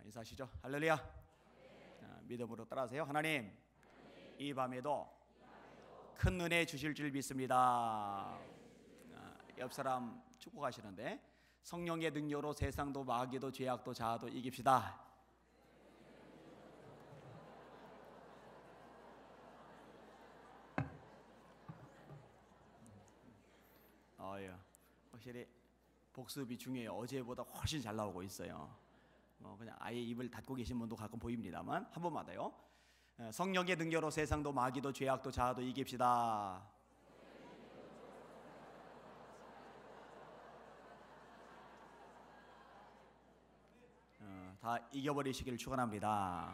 인사하시죠. 할렐루야. 믿음으로 따라하세요. 하나님, 이 밤에도 큰 은혜 주실 줄 믿습니다. 옆 사람 축복하시는데, 성령의 능력으로 세상도 마귀도 죄악도 자아도 이깁시다. 확실히 복습이 중요해요. 어제보다 훨씬 잘 나오고 있어요. 그냥 아예 입을 닫고 계신 분도 가끔 보입니다만, 한 번만 더요. 성령의 능력으로 세상도 마귀도 죄악도 자아도 이깁시다. 다 이겨버리시기를 축원합니다.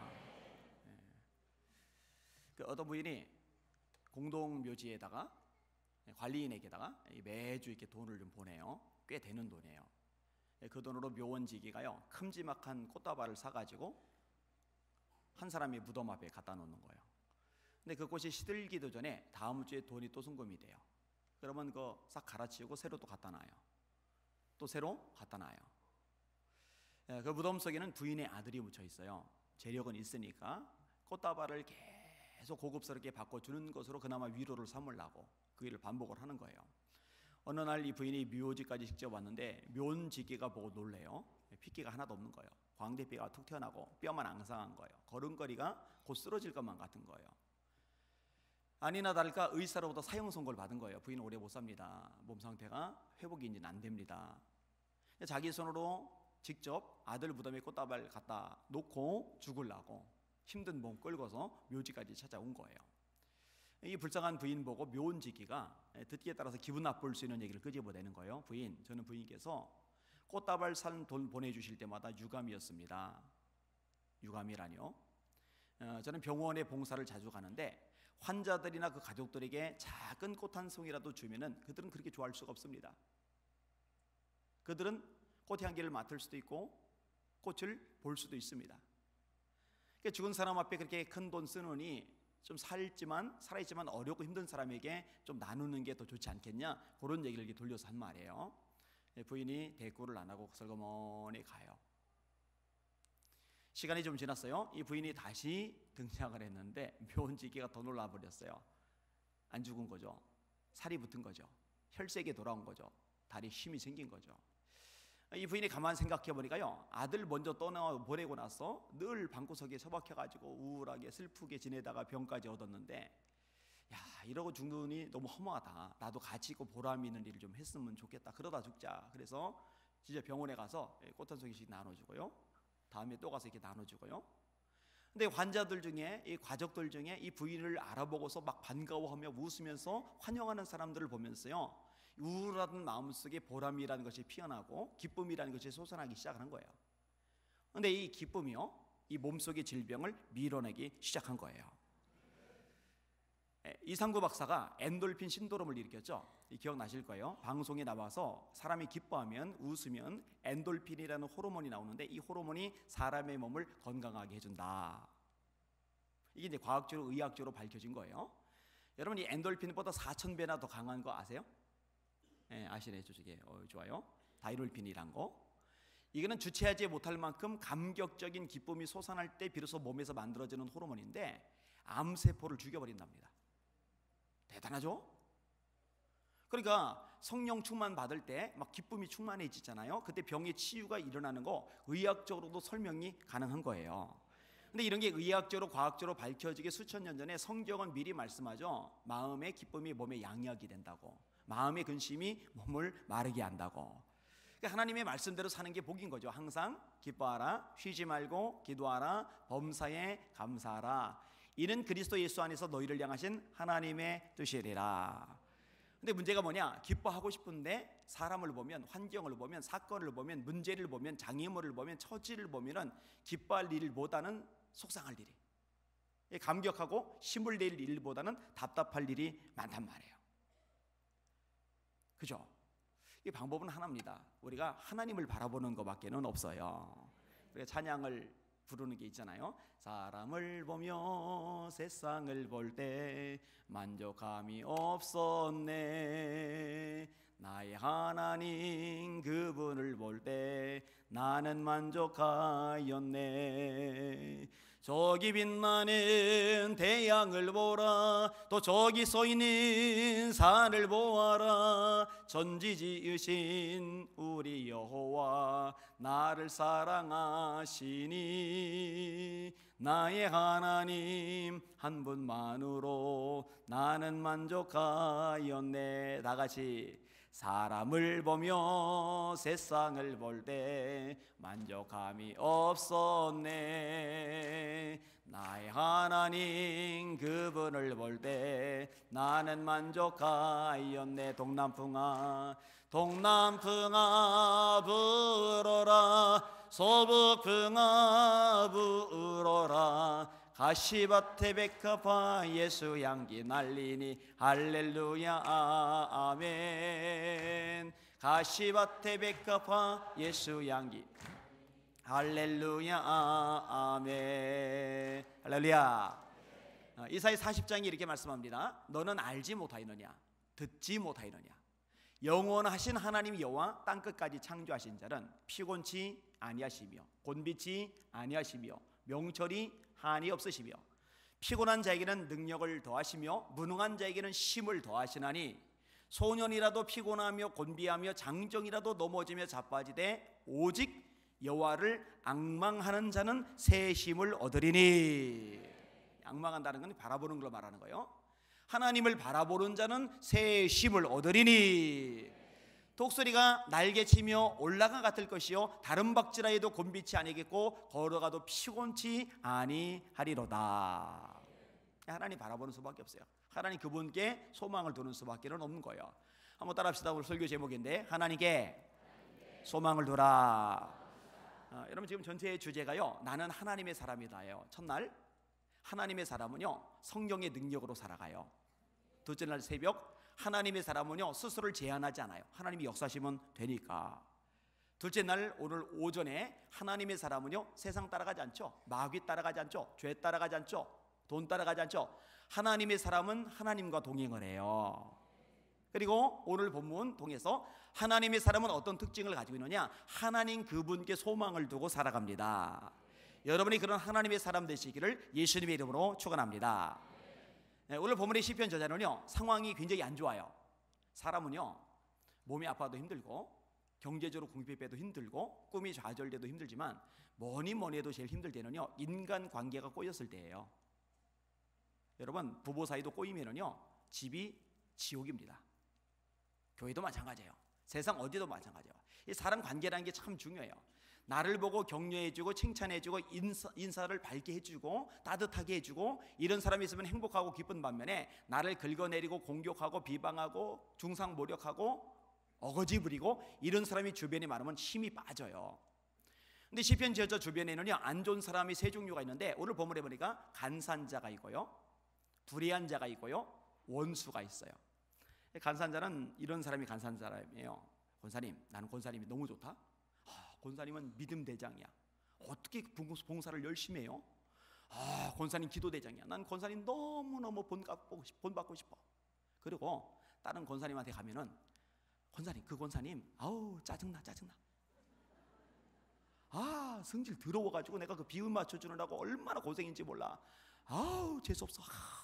어떤 부인이 공동묘지에다가 관리인에게다가 매주 이렇게 돈을 좀 보내요. 꽤 되는 돈이에요. 그 돈으로 묘원지기가요, 큼지막한 꽃다발을 사가지고 한 사람이 무덤 앞에 갖다 놓는 거예요. 근데 그 꽃이 시들기도 전에 다음 주에 돈이 또 송금이 돼요. 그러면 그거 싹 갈아치우고 새로 또 갖다 놔요. 또 새로 갖다 놔요. 그 무덤 속에는 부인의 아들이 묻혀 있어요. 재력은 있으니까 꽃다발을 계속 고급스럽게 바꿔주는 것으로 그나마 위로를 삼으려고 그 일을 반복을 하는 거예요. 어느 날 이 부인이 묘지까지 직접 왔는데 묘원지기가 보고 놀래요. 핏기가 하나도 없는 거예요. 광대뼈가 툭 튀어나고 뼈만 앙상한 거예요. 걸음걸이가 곧 쓰러질 것만 같은 거예요. 아니나 다를까 의사로부터 사형 선고를 받은 거예요. 부인은 오래 못 삽니다. 몸 상태가 회복이 이제 안 됩니다. 자기 손으로 직접 아들 무덤에 꽃다발 갖다 놓고 죽으려고 힘든 몸 끌고서 묘지까지 찾아온 거예요. 이 불쌍한 부인 보고 묘원지기가 듣기에 따라서 기분 나쁠 수 있는 얘기를 끄집어내는 거예요. 부인, 저는 부인께서 꽃다발 산 돈 보내주실 때마다 유감이었습니다. 유감이라뇨? 저는 병원에 봉사를 자주 가는데 환자들이나 그 가족들에게 작은 꽃 한 송이라도 주면은 그들은 그렇게 좋아할 수가 없습니다. 그들은 꽃 향기를 맡을 수도 있고 꽃을 볼 수도 있습니다. 그러니까 죽은 사람 앞에 그렇게 큰 돈 쓰느니 좀 살아있지만 어렵고 힘든 사람에게 좀 나누는 게 더 좋지 않겠냐, 그런 얘기를 이렇게 돌려서 한 말이에요. 부인이 대꾸를 안 하고 설거머니 가요. 시간이 좀 지났어요. 이 부인이 다시 등장을 했는데 묘원지기가 더 놀라버렸어요. 안 죽은 거죠. 살이 붙은 거죠. 혈색이 돌아온 거죠. 다리에 힘이 생긴 거죠. 이 부인이 가만히 생각해 보니까요, 아들 먼저 떠나보내고 나서 늘 방구석에 처박혀가지고 우울하게 슬프게 지내다가 병까지 얻었는데, 야, 이러고 죽느니 너무 허무하다. 나도 가치 있고 보람 있는 일을 좀 했으면 좋겠다. 그러다 죽자. 그래서 진짜 병원에 가서 꽃 한 송이씩 나눠주고요, 다음에 또 가서 이렇게 나눠주고요. 근데 환자들 중에, 이 가족들 중에 이 부인을 알아보고서 막 반가워하며 웃으면서 환영하는 사람들을 보면서요, 우울한 마음속에 보람이라는 것이 피어나고 기쁨이라는 것이 솟아나기 시작하는 거예요. 그런데 이 기쁨이요, 이 몸속의 질병을 밀어내기 시작한 거예요. 이상구 박사가 엔돌핀 신도롬을 일으켰죠. 기억나실 거예요. 방송에 나와서 사람이 기뻐하면, 웃으면 엔돌핀이라는 호르몬이 나오는데 이 호르몬이 사람의 몸을 건강하게 해준다. 이게 이제 과학적으로, 의학적으로 밝혀진 거예요. 여러분, 이 엔돌핀보다 4,000배나 더 강한 거 아세요? 아시네, 저쪽에. 좋아요. 다이놀핀이란 거. 이거는 주체하지 못할 만큼 감격적인 기쁨이 솟아날 때 비로소 몸에서 만들어지는 호르몬인데 암세포를 죽여버린답니다. 대단하죠? 그러니까 성령 충만 받을 때 막 기쁨이 충만해지잖아요. 그때 병의 치유가 일어나는 거 의학적으로도 설명이 가능한 거예요. 근데 이런 게 의학적으로, 과학적으로 밝혀지게 수천 년 전에 성경은 미리 말씀하죠. 마음의 기쁨이 몸에 양약이 된다고, 마음의 근심이 몸을 마르게 한다고. 그러니까 하나님의 말씀대로 사는 게 복인 거죠. 항상 기뻐하라, 쉬지 말고 기도하라, 범사에 감사하라. 이는 그리스도 예수 안에서 너희를 향하신 하나님의 뜻이리라. 근데 문제가 뭐냐? 기뻐하고 싶은데 사람을 보면, 환경을 보면, 사건을 보면, 문제를 보면, 장애물을 보면, 처지를 보면은 기뻐할 일보다는 속상할 일이, 감격하고 힘을 낼 일보다는 답답할 일이 많단 말이에요. 그죠? 이 방법은 하나입니다. 우리가 하나님을 바라보는 것밖에는 없어요. 우리가 찬양을 부르는 게 있잖아요. 사람을 보며 세상을 볼 때 만족함이 없었네. 나의 하나님 그분을 볼 때 나는 만족하였네. 저기 빛나는 태양을 보라, 또 저기 서 있는 산을 보아라. 전지 지으신 우리 여호와 나를 사랑하시니 나의 하나님 한 분만으로 나는 만족하였네. 다같이 사람을 보며 세상을 볼 때 만족함이 없었네. 나의 하나님 그분을 볼 때 나는 만족하였네. 동남풍아 동남풍아 불어라, 서북풍아 불어라. 가시밭에 백합화 예수 향기 날리니 할렐루야 아멘. 가시밭에 백합화 예수 향기 할렐루야 아멘. 할렐루야. 이사야 40장이 이렇게 말씀합니다. 너는 알지 못하였느냐, 듣지 못하였느냐. 영원하신 하나님 여호와 땅끝까지 창조하신 자는 피곤치 아니하시며 곤비치 아니하시며 명철이 한이 없으시며 피곤한 자에게는 능력을 더하시며 무능한 자에게는 힘을 더하시나니 소년이라도 피곤하며 곤비하며 장정이라도 넘어지며 자빠지되 오직 여호와를 앙망하는 자는 새 힘을 얻으리니. 앙망한다는 건 바라보는 걸 말하는 거예요. 하나님을 바라보는 자는 새 힘을 얻으리니. 독수리가 날개치며 올라가 같을 것이요 다른 박지라에도 곤비치 아니겠고 걸어가도 피곤치 아니하리로다. 하나님 바라보는 수밖에 없어요. 하나님 그분께 소망을 두는 수밖에 없는 거예요. 한번 따라합시다. 오늘 설교 제목인데 하나님께 소망을 두라. 여러분 지금 전체의 주제가요 나는 하나님의 사람이다예요. 첫날 하나님의 사람은요 성령의 능력으로 살아가요. 둘째 날 새벽 하나님의 사람은요 스스로를 제한하지 않아요. 하나님이 역사하시면 되니까. 둘째 날 오늘 오전에 하나님의 사람은요 세상 따라가지 않죠. 마귀 따라가지 않죠. 죄 따라가지 않죠. 돈 따라가지 않죠. 하나님의 사람은 하나님과 동행을 해요. 그리고 오늘 본문 통해서 하나님의 사람은 어떤 특징을 가지고 있느냐, 하나님 그분께 소망을 두고 살아갑니다. 여러분이 그런 하나님의 사람 되시기를 예수님의 이름으로 축원합니다. 오늘 본문의 시편 저자는요 상황이 굉장히 안 좋아요. 사람은요 몸이 아파도 힘들고 경제적으로 궁핍해도 힘들고 꿈이 좌절돼도 힘들지만 뭐니 해도 제일 힘들 때는요 인간 관계가 꼬였을 때예요. 여러분 부부 사이도 꼬이면은요 집이 지옥입니다. 교회도 마찬가지예요. 세상 어디도 마찬가지예요. 이 사람 관계라는 게 참 중요해요. 나를 보고 격려해주고 칭찬해주고 인사를 밝게 해주고 따뜻하게 해주고 이런 사람이 있으면 행복하고 기쁜 반면에 나를 긁어내리고 공격하고 비방하고 중상모략하고 어거지 부리고 이런 사람이 주변에 많으면 힘이 빠져요. 근데 시편 저자 주변에는요 안 좋은 사람이 세 종류가 있는데 오늘 본문에 보니까 간산자가 있고요 불의한 자가 있고요 원수가 있어요. 간산자는 이런 사람이 간산자라며, 권사님 나는 권사님이 너무 좋다. 권사님은 믿음 대장이야. 어떻게 봉사를 열심히 해요? 권사님 기도 대장이야. 난 권사님 너무너무 본받고 싶어. 그리고 다른 권사님한테 가면은 권사님 그 권사님 아우 짜증나. 성질 더러워가지고 내가 그 비유 맞춰주느라고 얼마나 고생인지 몰라. 아우 재수없어.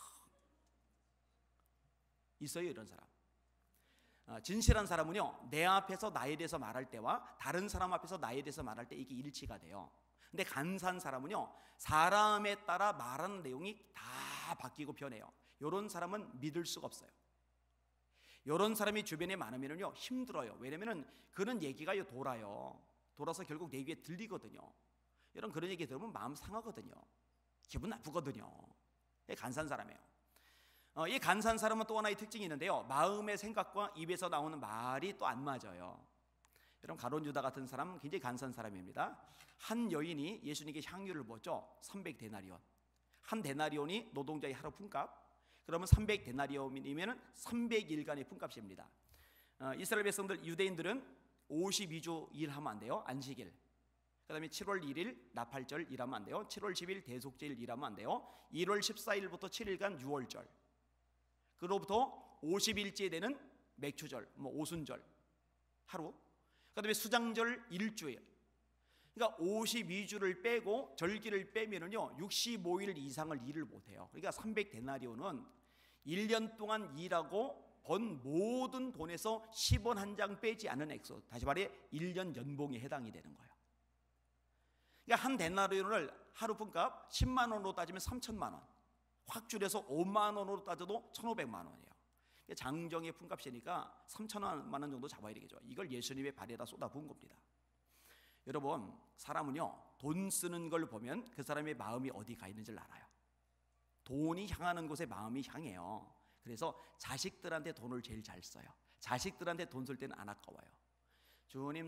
있어요 이런 사람. 진실한 사람은요 내 앞에서 나에 대해서 말할 때와 다른 사람 앞에서 나에 대해서 말할 때 이게 일치가 돼요. 근데 간사한 사람은요 사람에 따라 말하는 내용이 다 바뀌고 변해요. 이런 사람은 믿을 수가 없어요. 이런 사람이 주변에 많으면요 힘들어요. 왜냐면은 그런 얘기가 돌아서 결국 내 귀에 들리거든요. 여러분 그런 얘기 들으면 마음 상하거든요. 기분 나쁘거든요. 간사한 사람이에요. 이 간사한 사람은 또 하나의 특징이 있는데요 마음의 생각과 입에서 나오는 말이 또 안 맞아요. 여러분 가룟 유다 같은 사람은 굉장히 간사한 사람입니다. 한 여인이 예수님께 향유를 부었죠. 300데나리온. 한 데나리온이 노동자의 하루 품값. 그러면 300데나리온이면 300일간의 품값입니다. 이스라엘 백성들 유대인들은 52주 일하면 안 돼요. 안식일. 그 다음에 7월 1일 나팔절 일하면 안 돼요. 7월 10일 대속제일 일하면 안 돼요. 1월 14일부터 7일간 유월절. 그로부터 50일째 되는 맥추절, 뭐 오순절 하루, 그다음에 수장절 일주일. 그러니까 52주를 빼고 절기를 빼면은요 65일 이상을 일을 못해요. 그러니까 300데나리온은 1년 동안 일하고 번 모든 돈에서 10원 한 장 빼지 않은 액수, 다시 말해 1년 연봉에 해당이 되는 거예요. 그러니까 한 데나리온을 하루 품값 10만 원으로 따지면 3천만 원, 확 줄여서 5만 원으로 따져도 1,500만 원이에요. 장정의 품값이니까 3천만 원 정도 잡아야 되겠죠. 이걸 예수님의 발에다 쏟아부은 겁니다. 여러분, 사람은요 돈 쓰는 걸 보면 그 사람의 마음이 어디 가 있는지를 알아요. 돈이 향하는 곳에 마음이 향해요. 그래서 자식들한테 돈을 제일 잘 써요. 자식들한테 돈 쓸 때는 안 아까워요. 주님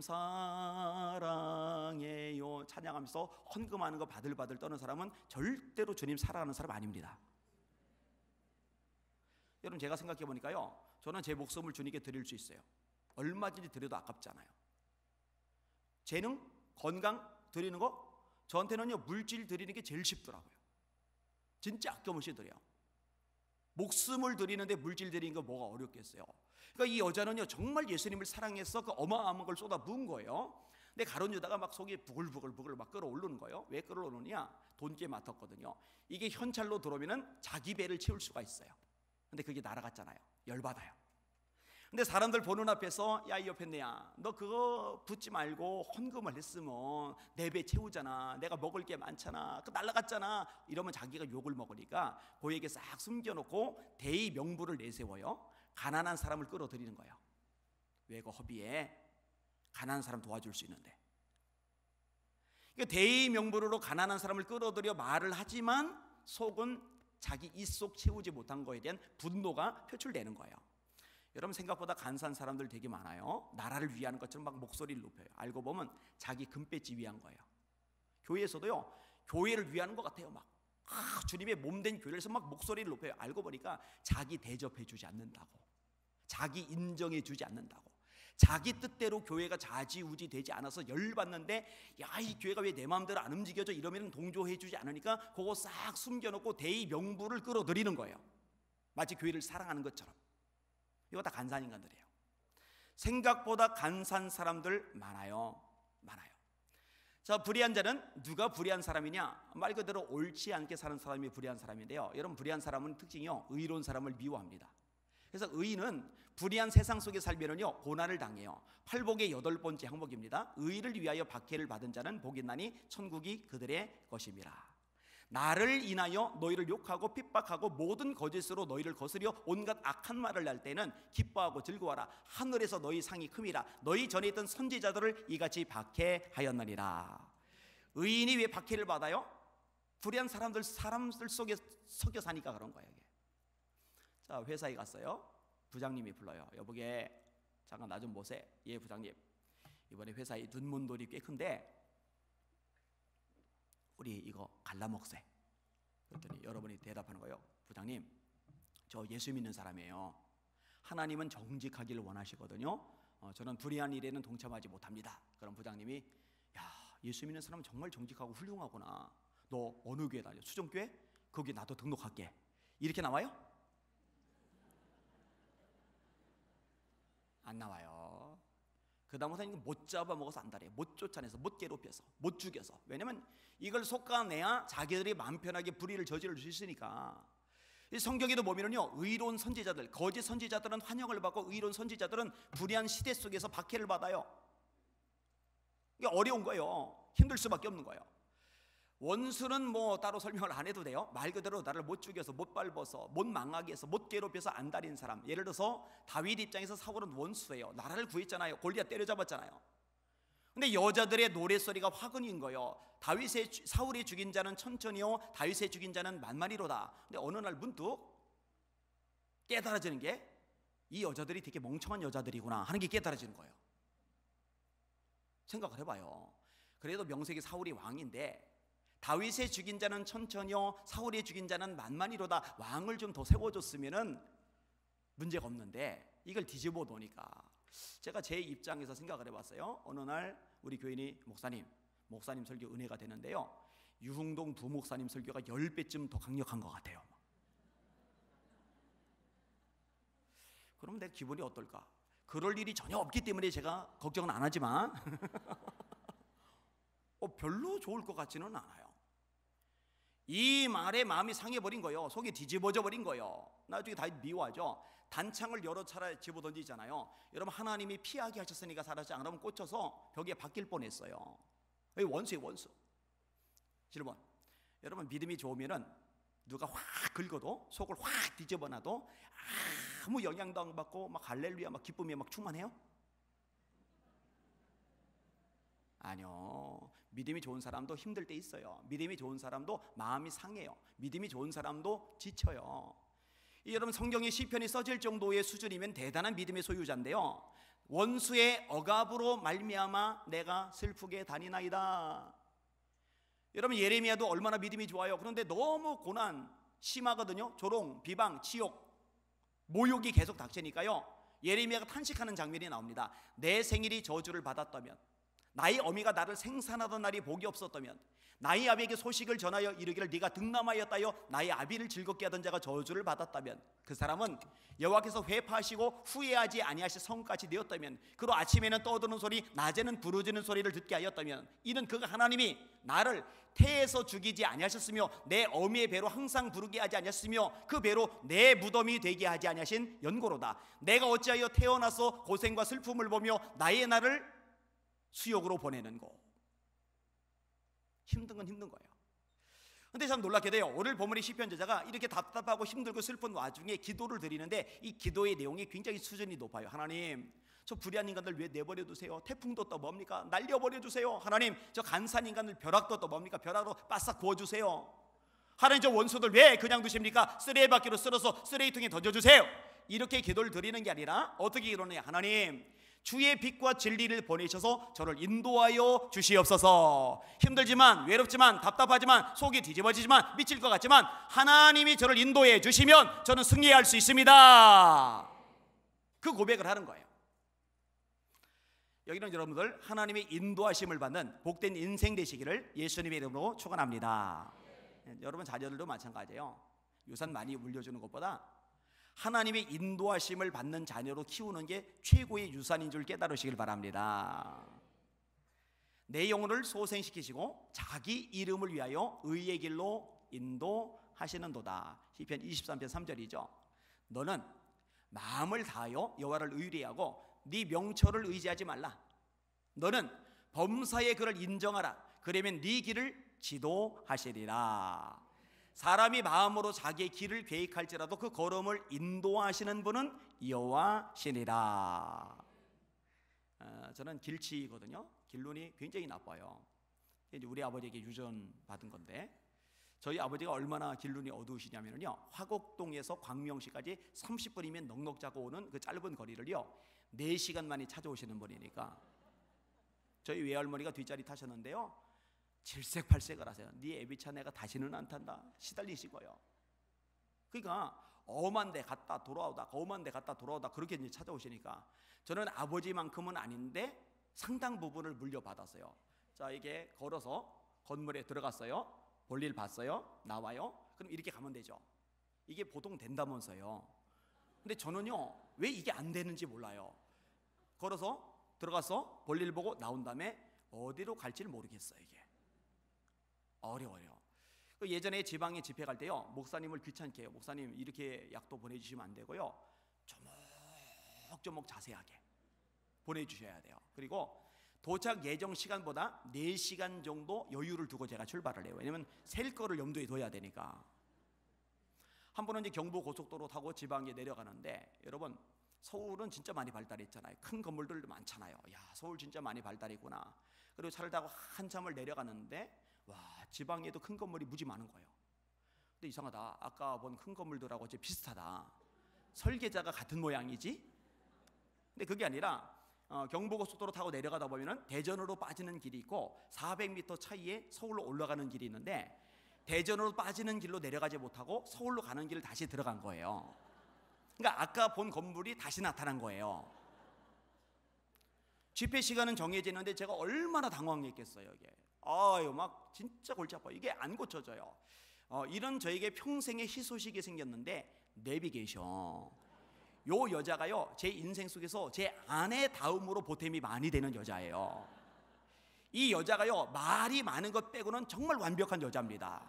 사랑해요 찬양하면서 헌금하는 거 바들바들 떠는 사람은 절대로 주님 사랑하는 사람 아닙니다. 여러분, 제가 생각해 보니까요 저는 제 목숨을 주님께 드릴 수 있어요. 얼마든지 드려도 아깝잖아요. 재능, 건강 드리는 거 저한테는요 물질 드리는 게 제일 쉽더라고요. 진짜 아껴없이 드려요. 목숨을 드리는데 물질 드리는 거 뭐가 어렵겠어요. 그러니까 이 여자는요 정말 예수님을 사랑해서 그 어마어마한 걸 쏟아 부은 거예요. 근데 가룟 유다가 막 속이 부글부글 막 끌어오르는 거예요. 왜 끌어오르느냐? 돈께 맡았거든요. 이게 현찰로 들어오면은 자기 배를 채울 수가 있어요. 근데 그게 날아갔잖아요. 열받아요. 근데 사람들 보는 앞에서 야 이 옆에 내야 너 그거 붙지 말고 헌금을 했으면 내 배 채우잖아, 내가 먹을 게 많잖아, 그 날라갔잖아, 이러면 자기가 욕을 먹으니까 고에게 싹 숨겨놓고 대의 명부를 내세워요. 가난한 사람을 끌어들이는 거예요. 왜? 그 허비에 가난한 사람 도와줄 수 있는데. 그러니까 대의 명부로 가난한 사람을 끌어들여 말을 하지만 속은 자기 입속 채우지 못한 거에 대한 분노가 표출되는 거예요. 여러분, 생각보다 간사한 사람들 되게 많아요. 나라를 위하는 것처럼 막 목소리를 높여요. 알고 보면 자기 금배지 위한 거예요. 교회에서도요 교회를 위하는 것 같아요. 막 주님의 몸된 교회에서 막 목소리를 높여요. 알고 보니까 자기 대접해 주지 않는다고, 자기 인정해 주지 않는다고, 자기 뜻대로 교회가 좌지우지 되지 않아서 열받는데 야 이 교회가 왜 내 마음대로 안 움직여져 이러면 동조해 주지 않으니까 그거 싹 숨겨놓고 대의 명부를 끌어들이는 거예요. 마치 교회를 사랑하는 것처럼. 이거 다 간사한 인간들이에요. 생각보다 간사한 사람들 많아요. 자, 불의한 자는 누가 불의한 사람이냐? 말 그대로 옳지 않게 사는 사람이 불의한 사람인데요. 여러분, 불의한 사람은 특징이요 의로운 사람을 미워합니다. 그래서 의인은 불의한 세상 속에 살면은요 고난을 당해요. 팔복의 8번째 항목입니다. 의를 위하여 박해를 받은 자는 복이 나니 천국이 그들의 것입니다. 나를 인하여 너희를 욕하고 핍박하고 모든 거짓으로 너희를 거스려 온갖 악한 말을 할 때는 기뻐하고 즐거워하라. 하늘에서 너희 상이 큼이라. 너희 전에 있던 선지자들을 이같이 박해하였느니라. 의인이 왜 박해를 받아요? 불의한 사람들 속에 섞여 사니까 그런 거예요. 자, 회사에 갔어요. 부장님이 불러요. 여보게 잠깐 나 좀 보세요. 예 부장님, 이번에 회사에 눈먼돌이 꽤 큰데 우리 이거 갈라먹세. 그랬더니 여러분이 대답하는 거예요. 부장님, 저 예수 믿는 사람이에요. 하나님은 정직하기를 원하시거든요. 저는 불의한 일에는 동참하지 못합니다. 그럼 부장님이 야 예수 믿는 사람은 정말 정직하고 훌륭하구나. 너 어느 교회 다녀? 수정교회? 거기 나도 등록할게. 이렇게 나와요? 안 나와요. 그 다음부터는 못 잡아먹어서 안달이에요. 못 쫓아내서, 못 괴롭혀서, 못 죽여서. 왜냐면 이걸 속아내야 자기들이 마음 편하게 불의를 저지를 수 있으니까. 이 성경에도 보면은요 의로운 선지자들, 거짓 선지자들은 환영을 받고 의로운 선지자들은 불의한 시대 속에서 박해를 받아요. 이게 어려운 거예요. 힘들 수밖에 없는 거예요. 원수는 뭐 따로 설명을 안 해도 돼요. 말 그대로 나를 못 죽여서, 못 밟아서, 못 망하게 해서, 못 괴롭혀서 안달인 사람. 예를 들어서 다윗 입장에서 사울은 원수예요. 나라를 구했잖아요. 골리앗 때려잡았잖아요. 근데 여자들의 노랫소리가 화근인 거예요. 사울이 죽인 자는 천천히요 다윗의 죽인 자는 만만히로다. 근데 어느 날 문득 깨달아지는 게 이 여자들이 되게 멍청한 여자들이구나 하는 게 깨달아지는 거예요. 생각을 해봐요. 그래도 명색이 사울이 왕인데 다윗의 죽인 자는 천천히요 사울의 죽인 자는 만만히로다. 왕을 좀 더 세워줬으면은 문제가 없는데 이걸 뒤집어 놓으니까 제가 제 입장에서 생각을 해봤어요. 어느 날 우리 교인이 목사님 설교 은혜가 되는데요, 유흥동 부목사님 설교가 10배쯤 더 강력한 것 같아요. 그럼 내 기분이 어떨까? 그럴 일이 전혀 없기 때문에 제가 걱정은 안 하지만 별로 좋을 것 같지는 않아요. 이 말에 마음이 상해버린 거예요. 속이 뒤집어져 버린 거예요. 나중에 다윗 미워하죠. 단창을 여러 차례 집어던지잖아요. 여러분, 하나님이 피하게 하셨으니까 살았지, 안 그러면 꽂혀서 벽에 박힐 뻔했어요. 원수예요, 원수. 7번, 여러분, 믿음이 좋으면은 누가 확 긁어도, 속을 확 뒤집어놔도 아무 영향도 안 받고 막 할렐루야, 막 기쁨이 막 충만해요? 아니요. 믿음이 좋은 사람도 힘들 때 있어요. 믿음이 좋은 사람도 마음이 상해요. 믿음이 좋은 사람도 지쳐요. 여러분, 성경에 시편이 써질 정도의 수준이면 대단한 믿음의 소유자인데요, 원수의 억압으로 말미암아 내가 슬프게 다니나이다. 여러분, 예레미야도 얼마나 믿음이 좋아요. 그런데 너무 고난 심하거든요. 조롱, 비방, 치욕, 모욕이 계속 닥치니까요, 예레미야가 탄식하는 장면이 나옵니다. 내 생일이 저주를 받았다면, 나의 어미가 나를 생산하던 날이 복이 없었다면, 나의 아비에게 소식을 전하여 이르기를 네가 득남하였다여 나의 아비를 즐겁게 하던 자가 저주를 받았다면, 그 사람은 여호와께서 회파하시고 후회하지 아니하실 성까지 되었다면, 그로 아침에는 떠드는 소리, 낮에는 부르짖는 소리를 듣게 하였다면, 이는 그가 하나님이 나를 태에서 죽이지 아니하셨으며 내 어미의 배로 항상 부르게 하지 아니하셨으며 그 배로 내 무덤이 되게 하지 아니하신 연고로다. 내가 어찌하여 태어나서 고생과 슬픔을 보며 나의 날을 수욕으로 보내는고. 힘든 건 힘든 거예요. 근데 참 놀랍게 돼요. 오늘 본문의 시편 저자가 이렇게 답답하고 힘들고 슬픈 와중에 기도를 드리는데, 이 기도의 내용이 굉장히 수준이 높아요. 하나님, 저 불의한 인간들 왜 내버려 두세요? 태풍도 또 뭡니까? 날려버려 주세요. 하나님, 저 간사한 인간들 벼락도 또 뭡니까? 벼락으로 바싹 구워주세요. 하나님, 저 원수들 왜 그냥 두십니까? 쓰레기바퀴로 쓸어서 쓰레기통에 던져주세요. 이렇게 기도를 드리는 게 아니라 어떻게 기도하느냐? 하나님, 주의 빛과 진리를 보내셔서 저를 인도하여 주시옵소서. 힘들지만, 외롭지만, 답답하지만, 속이 뒤집어지지만, 미칠 것 같지만 하나님이 저를 인도해 주시면 저는 승리할 수 있습니다. 그 고백을 하는 거예요. 여기는 여러분들 하나님의 인도하심을 받는 복된 인생 되시기를 예수님의 이름으로 축원합니다. 여러분 자녀들도 마찬가지예요. 유산 많이 물려주는 것보다 하나님의 인도하심을 받는 자녀로 키우는 게 최고의 유산인 줄 깨달으시길 바랍니다. 내 영혼을 소생시키시고 자기 이름을 위하여 의의 길로 인도하시는도다. 시편 23편 3절이죠. 너는 마음을 다하여 여호와를 의뢰하고 네 명철을 의지하지 말라. 너는 범사의 그를 인정하라. 그러면 네 길을 지도하시리라. 사람이 마음으로 자기의 길을 계획할지라도 그 걸음을 인도하시는 분은 여호와시니라. 저는 길치거든요. 길눈이 굉장히 나빠요. 이제 우리 아버지에게 유전받은 건데, 저희 아버지가 얼마나 길눈이 어두우시냐면요, 화곡동에서 광명시까지 30분이면 넉넉 자고 오는 그 짧은 거리를요 4시간 만에 찾아오시는 분이니까, 저희 외할머니가 뒷자리 타셨는데요, 질색팔색을 하세요. 네 애비차 내가 다시는 안 탄다 시달리시고요. 그러니까 엄한 데 갔다 돌아오다, 엄한 데 갔다 돌아오다 그렇게 이제 찾아오시니까, 저는 아버지만큼은 아닌데 상당 부분을 물려받았어요. 자, 이게 걸어서 건물에 들어갔어요. 볼일 봤어요. 나와요. 그럼 이렇게 가면 되죠. 이게 보통 된다면서요. 근데 저는요, 왜 이게 안 되는지 몰라요. 걸어서 들어가서 볼일 보고 나온 다음에 어디로 갈지를 모르겠어요. 이게 어려워요. 예전에 지방에 집회 갈 때요, 목사님을 귀찮게 해요. 목사님, 이렇게 약도 보내주시면 안 되고요, 조목조목 자세하게 보내주셔야 돼요. 그리고 도착 예정 시간보다 4시간 정도 여유를 두고 제가 출발을 해요. 왜냐면 셀 거를 염두에 둬야 되니까. 한 번은 이제 경부 고속도로 타고 지방에 내려가는데, 여러분 서울은 진짜 많이 발달했잖아요. 큰 건물들도 많잖아요. 야, 서울 진짜 많이 발달했구나. 그리고 차를 타고 한참을 내려가는데, 와, 지방에도 큰 건물이 무지 많은 거예요. 근데 이상하다. 아까 본 큰 건물들하고 이제 비슷하다. 설계자가 같은 모양이지? 근데 그게 아니라 경부고속도로 타고 내려가다 보면은 대전으로 빠지는 길이 있고 400m 차이에 서울로 올라가는 길이 있는데, 대전으로 빠지는 길로 내려가지 못하고 서울로 가는 길을 다시 들어간 거예요. 그러니까 아까 본 건물이 다시 나타난 거예요. 집회 시간은 정해지는데 제가 얼마나 당황했겠어요. 이게 막 진짜 골치 아파요. 이게 안 고쳐져요. 이런 저에게 평생의 희소식이 생겼는데, 내비게이션. 요 여자가요 제 인생 속에서 제 아내 다음으로 보탬이 많이 되는 여자예요. 이 여자가요 말이 많은 것 빼고는 정말 완벽한 여자입니다.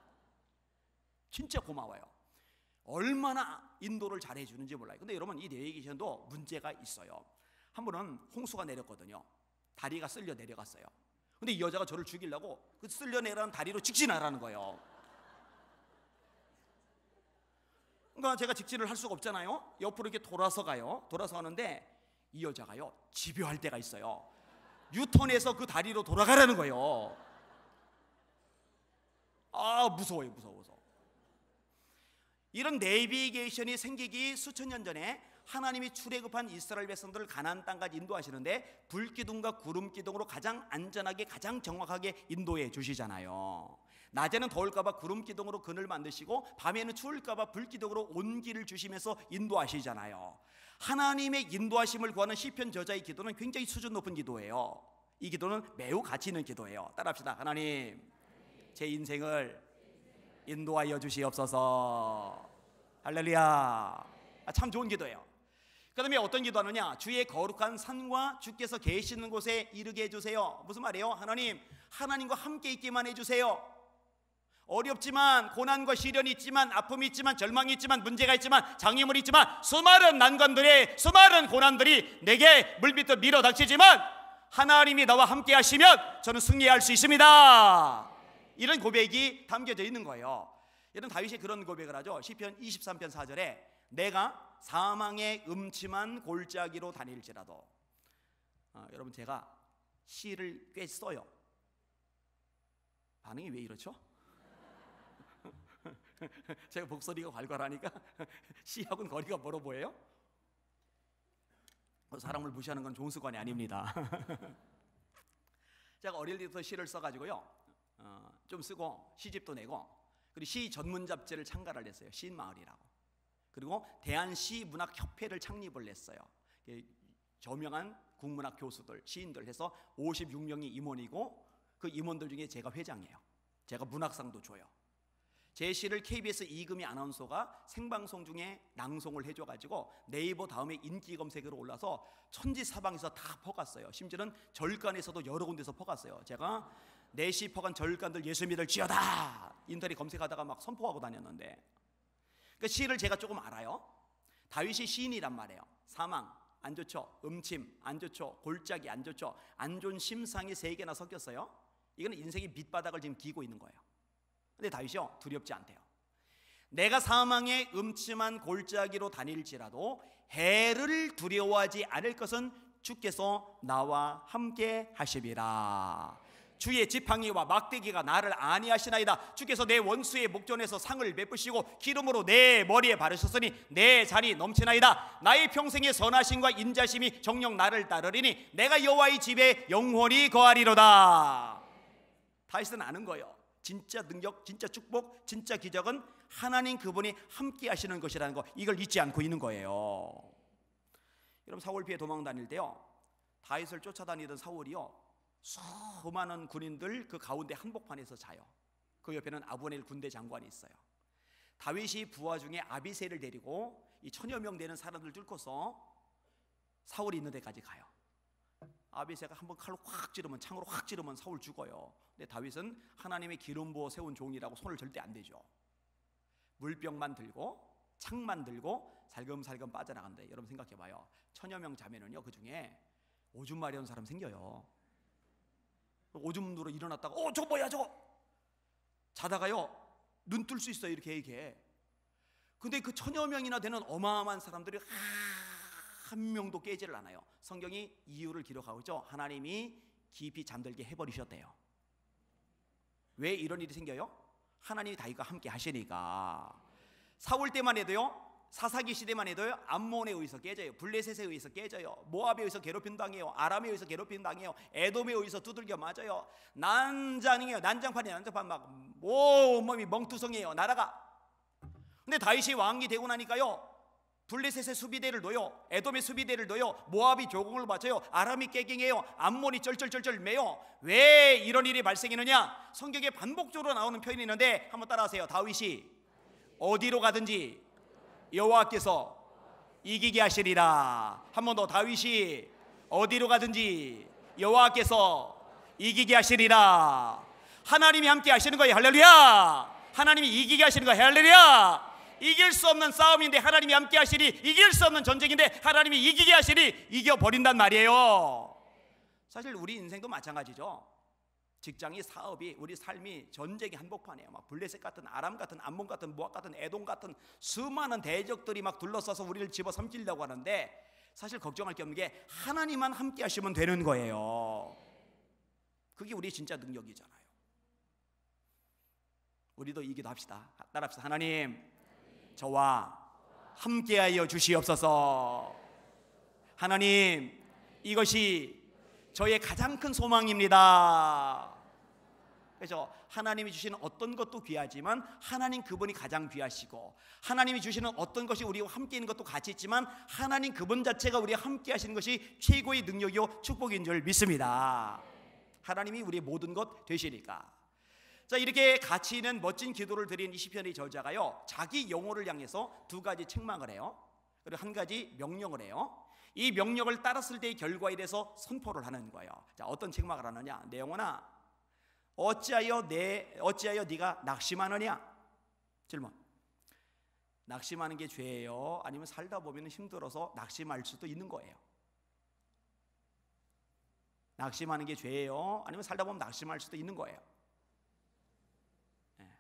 진짜 고마워요. 얼마나 인도를 잘해주는지 몰라요. 근데 여러분, 이 내비게이션도 문제가 있어요. 한 번은 홍수가 내렸거든요. 다리가 쓸려 내려갔어요. 근데 이 여자가 저를 죽이려고 그 쓸려 내려간 다리로 직진하라는 거예요. 그러니까 제가 직진을 할 수가 없잖아요. 옆으로 이렇게 돌아서 가요. 돌아서 가는데 이 여자가요 집요할 때가 있어요. 유턴해서 그 다리로 돌아가라는 거예요. 아, 무서워요. 무서워. 이런 내비게이션이 생기기 수천 년 전에 하나님이 출애굽한 이스라엘 백성들을 가나안 땅까지 인도하시는데 불기둥과 구름기둥으로 가장 안전하게, 가장 정확하게 인도해 주시잖아요. 낮에는 더울까봐 구름기둥으로 그늘 만드시고 밤에는 추울까봐 불기둥으로 온기를 주시면서 인도하시잖아요. 하나님의 인도하심을 구하는 시편 저자의 기도는 굉장히 수준 높은 기도예요. 이 기도는 매우 가치 있는 기도예요. 따라합시다. 하나님, 제 인생을 인도하여 주시옵소서. 할렐루야. 참 좋은 기도예요. 그 다음에 어떤 기도하느냐? 주의 거룩한 산과 주께서 계시는 곳에 이르게 해주세요. 무슨 말이에요? 하나님, 하나님과 함께 있기만 해주세요. 어렵지만, 고난과 시련이 있지만, 아픔이 있지만, 절망이 있지만, 문제가 있지만, 장애물이 있지만, 수많은 난관들의 수많은 고난들이 내게 물밀듯 밀어닥치지만 하나님이 나와 함께 하시면 저는 승리할 수 있습니다. 이런 고백이 담겨져 있는 거예요. 이런 다윗이 그런 고백을 하죠. 시편 23편 4절에 내가 사망의 음침한 골짜기로 다닐지라도. 여러분, 제가 시를 꽤 써요. 반응이 왜 이렇죠? 제가 목소리가 괄괄하니까 시하고는 거리가 멀어 보여요? 사람을 무시하는 건 좋은 습관이 아닙니다. 제가 어릴 때부터 시를 써가지고요, 좀 쓰고 시집도 내고, 그리고 시 전문 잡지를 창간을 했어요. 시인마을이라고. 그리고 대한시문학협회를 창립을 했어요. 저명한 국문학 교수들, 시인들 해서 56명이 임원이고 그 임원들 중에 제가 회장이에요. 제가 문학상도 줘요. 제 시를 KBS 이금희 아나운서가 생방송 중에 낭송을 해줘가지고 네이버 다음에 인기 검색으로 올라서 천지사방에서 다 퍼갔어요. 심지어는 절간에서도 여러 군데서 퍼갔어요. 제가 내 시 퍼간 절간들 예수 믿을 지어다 인터넷 검색하다가 막 선포하고 다녔는데, 그 시를 제가 조금 알아요. 다윗이 시인이란 말이에요. 사망 안 좋죠, 음침 안 좋죠, 골짜기 안 좋죠, 안 좋은 심상이 세 개나 섞였어요. 이거는 인생의 밑바닥을 지금 기고 있는 거예요. 근데 다윗이요 두렵지 않대요. 내가 사망의 음침한 골짜기로 다닐지라도 해를 두려워하지 않을 것은 주께서 나와 함께 하시리라. 주의 지팡이와 막대기가 나를 안위하시나이다. 주께서 내 원수의 목전에서 상을 베푸시고 기름으로 내 머리에 바르셨으니 내 잔이 넘치나이다. 나의 평생의 선하심과 인자심이 정녕 나를 따르리니 내가 여호와의 집에 영원히 거하리로다. 다윗은 아는 거예요. 진짜 능력, 진짜 축복, 진짜 기적은 하나님 그분이 함께 하시는 것이라는 거, 이걸 잊지 않고 있는 거예요. 여러분, 사울 피해 도망 다닐 때요, 다윗을 쫓아다니던 사울이요 수많은 군인들 그 가운데 한복판에서 자요. 그 옆에는 아브넬 군대 장관이 있어요. 다윗이 부하 중에 아비새를 데리고 이 천여 명 되는 사람들 뚫고서 사울이 있는 데까지 가요. 아비새가 한번 칼로 확 찌르면, 창으로 확 찌르면 사울 죽어요. 근데 다윗은 하나님의 기름 부어 세운 종이라고 손을 절대 안 대죠. 물병만 들고 창만 들고 살금살금 빠져나간대. 여러분 생각해봐요. 천여 명 자면은요, 그 중에 오줌 마려운 사람 생겨요. 오줌 누러 일어났다가 저거 뭐야 저거, 자다가요 눈 뜰 수 있어요. 이렇게. 근데 그 천여 명이나 되는 어마어마한 사람들이 한 명도 깨지를 않아요. 성경이 이유를 기록하고 있죠. 하나님이 깊이 잠들게 해버리셨대요. 왜 이런 일이 생겨요? 하나님이 다윗과 함께 하시니까. 사울 때만 해도요, 사사기 시대만 해도요, 암몬에 의해서 깨져요. 블레셋에 의해서 깨져요. 모압에 의해서 괴롭힘 당해요. 아람에 의해서 괴롭힘 당해요. 에돔에 의해서 두들겨 맞아요. 난장이에요. 난장판이에요. 난장판. 막 온몸이 멍투성이에요, 나라가. 근데 다윗이 왕이 되고 나니까요, 블레셋의 수비대를 놓여, 에돔의 수비대를 놓여, 모압이 조공을 바쳐요, 아람이 깨갱해요, 암몬이 쩔쩔쩔쩔 매요. 왜 이런 일이 발생했느냐? 성경에 반복적으로 나오는 표현이 있는데 한번 따라하세요. 다윗이 어디로 가든지 여호와께서 이기게 하시리라. 한 번 더. 다윗이 어디로 가든지 여호와께서 이기게 하시리라. 하나님이 함께 하시는 거예요. 할렐루야. 하나님이 이기게 하시는 거예요. 할렐루야. 이길 수 없는 싸움인데 하나님이 함께 하시리, 이길 수 없는 전쟁인데 하나님이 이기게 하시리, 이겨버린단 말이에요. 사실 우리 인생도 마찬가지죠. 직장이, 사업이, 우리 삶이 전쟁의 한복판이에요. 막 블레셋 같은, 아람 같은, 암몬 같은, 모압 같은, 에돔 같은 수많은 대적들이 막 둘러싸서 우리를 집어삼키려고 하는데, 사실 걱정할 게 없는 게 하나님만 함께 하시면 되는 거예요. 그게 우리 진짜 능력이잖아요. 우리도 이 기도합시다. 따라합시다. 하나님, 저와 함께하여 주시옵소서. 하나님, 이것이 저의 가장 큰 소망입니다. 그래서 하나님이 주시는 어떤 것도 귀하지만 하나님 그분이 가장 귀하시고, 하나님이 주시는 어떤 것이 우리와 함께 있는 것도 가치 있지만 하나님 그분 자체가 우리와 함께 하시는 것이 최고의 능력이요 축복인 줄 믿습니다. 하나님이 우리의 모든 것 되시니까. 자, 이렇게 가치 있는 멋진 기도를 드린 이 시편의 저자가요, 자기 영혼을 향해서 두 가지 책망을 해요. 그리고 한 가지 명령을 해요. 이 명령을 따랐을 때의 결과에 대해서 선포를 하는 거예요. 자, 어떤 책망을 하느냐? 내 영혼아, 어찌하여 네가 낙심하느냐? 질문. 낙심하는 게 죄예요? 아니면 살다 보면 힘들어서 낙심할 수도 있는 거예요? 낙심하는 게 죄예요? 아니면 살다 보면 낙심할 수도 있는 거예요? 네.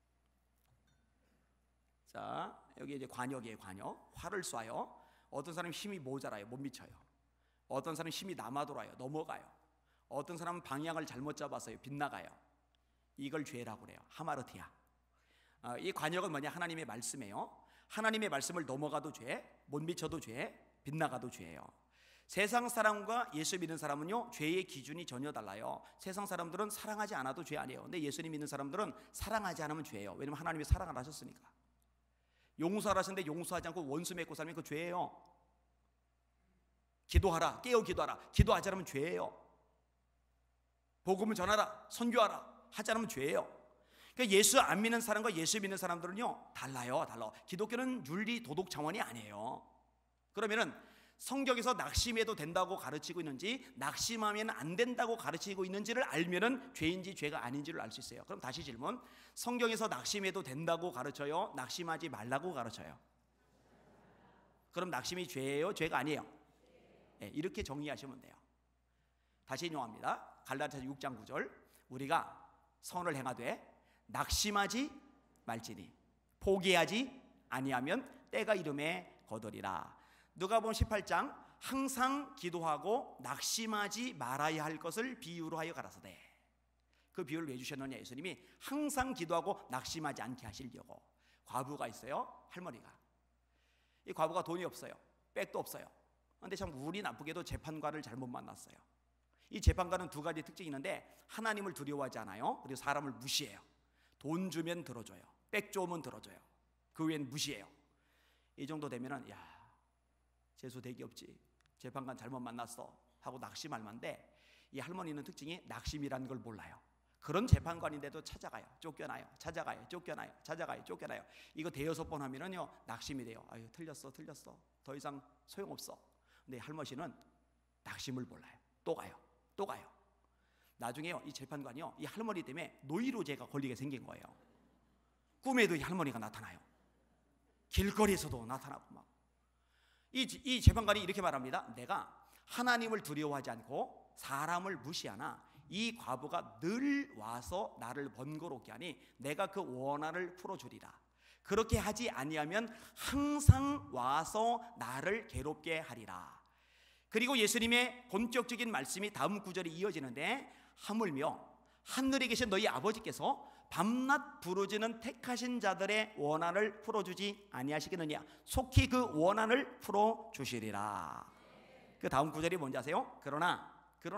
자, 여기 이제 관역이에요. 관역. 활을 쏴요. 어떤 사람은 힘이 모자라요. 못 미쳐요. 어떤 사람은 힘이 남아돌아요. 넘어가요. 어떤 사람은 방향을 잘못 잡아서요. 빗나가요. 이걸 죄라고 그래요. 하마르티아. 이 관역은 뭐냐? 하나님의 말씀이에요. 하나님의 말씀을 넘어가도 죄, 못 미쳐도 죄, 빗나가도 죄예요. 세상 사람과 예수 믿는 사람은요, 죄의 기준이 전혀 달라요. 세상 사람들은 사랑하지 않아도 죄 아니에요. 근데 예수님 믿는 사람들은 사랑하지 않으면 죄예요. 왜냐면 하나님이 사랑을 하셨으니까. 용서하라는데 용서하지 않고 원수 맺고 살면 그 죄예요. 기도하라, 깨어 기도하라. 기도하지 않으면 죄예요. 복음을 전하라, 선교하라 하지 않으면 죄예요. 그러니까 예수 안 믿는 사람과 예수 믿는 사람들은요, 달라요. 기독교는 윤리 도덕 차원이 아니에요. 그러면은 성경에서 낙심해도 된다고 가르치고 있는지, 낙심하면 안 된다고 가르치고 있는지를 알면은 죄인지 죄가 아닌지를 알 수 있어요. 그럼 다시 질문. 성경에서 낙심해도 된다고 가르쳐요? 낙심하지 말라고 가르쳐요? 그럼 낙심이 죄예요? 죄가 아니에요? 네, 이렇게 정리하시면 돼요. 다시 인용합니다. 갈라디아서 6장 9절. 우리가 선을 행하되 낙심하지 말지니 포기하지 아니하면 때가 이름에 거두리라. 누가복음 18장. 항상 기도하고 낙심하지 말아야 할 것을 비유로 하여 가라사대. 그 비유를 왜 주셨느냐? 예수님이 항상 기도하고 낙심하지 않게 하시려고. 과부가 있어요. 할머니가. 이 과부가 돈이 없어요. 백도 없어요. 그런데 참 운이 나쁘게도 재판관을 잘못 만났어요. 이 재판관은 두 가지 특징이 있는데, 하나님을 두려워하지 않아요. 그리고 사람을 무시해요. 돈 주면 들어줘요. 백 좋으면 들어줘요. 그 외엔 무시해요. 이 정도 되면은 야, 재수 대기 없지, 재판관 잘못 만났어 하고 낙심할 만데, 이 할머니는 특징이 낙심이라는 걸 몰라요. 그런 재판관인데도 찾아가요. 쫓겨나요. 찾아가요. 쫓겨나요. 찾아가요. 쫓겨나요. 이거 대여섯 번 하면은요, 낙심이 돼요. 아유, 틀렸어. 더 이상 소용없어. 근데 할머니는 낙심을 몰라요. 또 가요. 나중에요, 이 재판관이요, 이 할머니 때문에 노이로제가 걸리게 생긴 거예요. 꿈에도 이 할머니가 나타나요. 길거리에서도 나타나고 막. 이 재판관이 이렇게 말합니다. 내가 하나님을 두려워하지 않고 사람을 무시하나 이 과부가 늘 와서 나를 번거롭게 하니 내가 그 원한을 풀어주리라. 그렇게 하지 아니하면 항상 와서 나를 괴롭게 하리라. 그리고 예수님의 본격적인 말씀이 다음 구절에 이어지는데, 하물며 하늘에 계신 너희 아버지께서 밤낮 부르짖는 택하신 자들의 원한을 풀어주지 아니하시겠느냐? 속히 그 원한을 풀어주시리라. 그 다음 구절이 뭔지 아세요? 그러나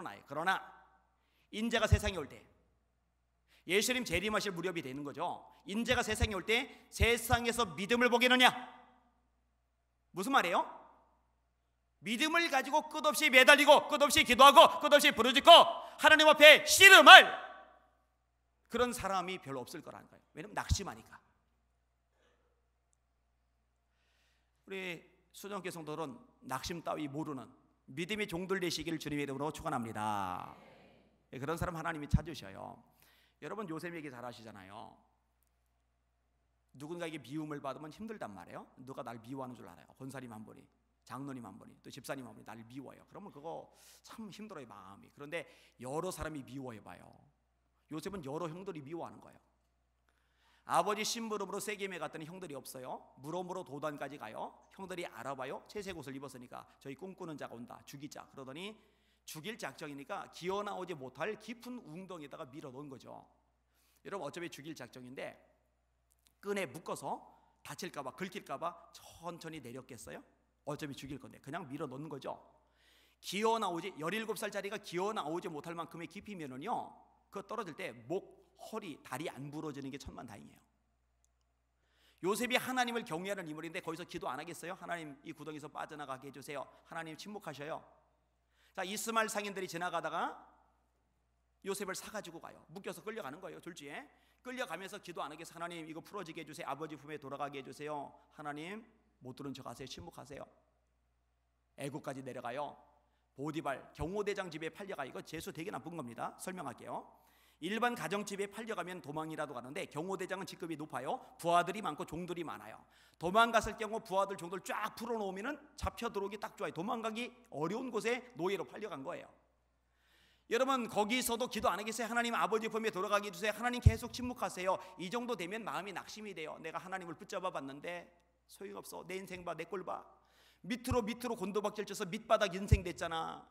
인자가 세상에 올 때, 예수님 재림하실 무렵이 되는 거죠. 인자가 세상에 올 때 세상에서 믿음을 보겠느냐? 무슨 말이에요? 믿음을 가지고 끝없이 매달리고 끝없이 기도하고 끝없이 부르짖고 하나님 앞에 씨름할 그런 사람이 별로 없을 거라는 거예요. 왜냐면 낙심하니까. 우리 수정교회 성도들은 낙심 따위 모르는 믿음의 종들 되시기를 주님의 이름으로 축원합니다. 그런 사람 하나님이 찾으셔요. 여러분 요셉 얘기 잘 아시잖아요. 누군가에게 미움을 받으면 힘들단 말이에요. 누가 날 미워하는 줄 알아요. 권사님 한 분이, 장로님 한 분이, 또 집사님 한 분이 날 미워요. 그러면 그거 참 힘들어요, 마음이. 그런데 여러 사람이 미워해봐요. 요셉은 여러 형들이 미워하는 거예요. 아버지 심부름으로 세겜에 갔더니 형들이 없어요. 무덤으로 도단까지 가요. 형들이 알아봐요. 채색 옷을 입었으니까 저희 꿈꾸는 자가 온다, 죽이자. 그러더니 죽일 작정이니까 기어나오지 못할 깊은 웅덩이에다가 밀어 넣은 거죠. 여러분 어차피 죽일 작정인데 끈에 묶어서 다칠까봐, 긁힐까봐 천천히 내렸겠어요? 어차피 죽일 건데 그냥 밀어 넣는 거죠. 기어나오지, 17살짜리가 기어나오지 못할 만큼의 깊이면은요, 그거 떨어질 때 목, 허리, 다리 안 부러지는 게 천만다행이에요. 요셉이 하나님을 경외하는 인물인데 거기서 기도 안 하겠어요? 하나님 이 구덩이에서 빠져나가게 해주세요. 하나님 침묵하셔요. 자, 이스마엘 상인들이 지나가다가 요셉을 사가지고 가요. 묶여서 끌려가는 거예요. 둘째에 끌려가면서 기도 안 하겠어요? 하나님 이거 풀어지게 해주세요. 아버지 품에 돌아가게 해주세요. 하나님 못 들은 척 하세요. 침묵하세요. 애국까지 내려가요. 보디발 경호대장 집에 팔려가. 이거 재수 되게 나쁜 겁니다. 설명할게요. 일반 가정집에 팔려가면 도망이라도 가는데 경호대장은 직급이 높아요. 부하들이 많고 종들이 많아요. 도망갔을 경우 부하들 종들 쫙 풀어놓으면 잡혀 들어오기 딱 좋아요. 도망가기 어려운 곳에 노예로 팔려간 거예요. 여러분 거기서도 기도 안 하겠어요? 하나님 아버지 품에 돌아가게 해주세요. 하나님 계속 침묵하세요. 이 정도 되면 마음이 낙심이 돼요. 내가 하나님을 붙잡아 봤는데 소용없어. 내 인생 봐, 내 꼴 봐. 밑으로 곤도박질 쳐서 밑바닥 인생 됐잖아.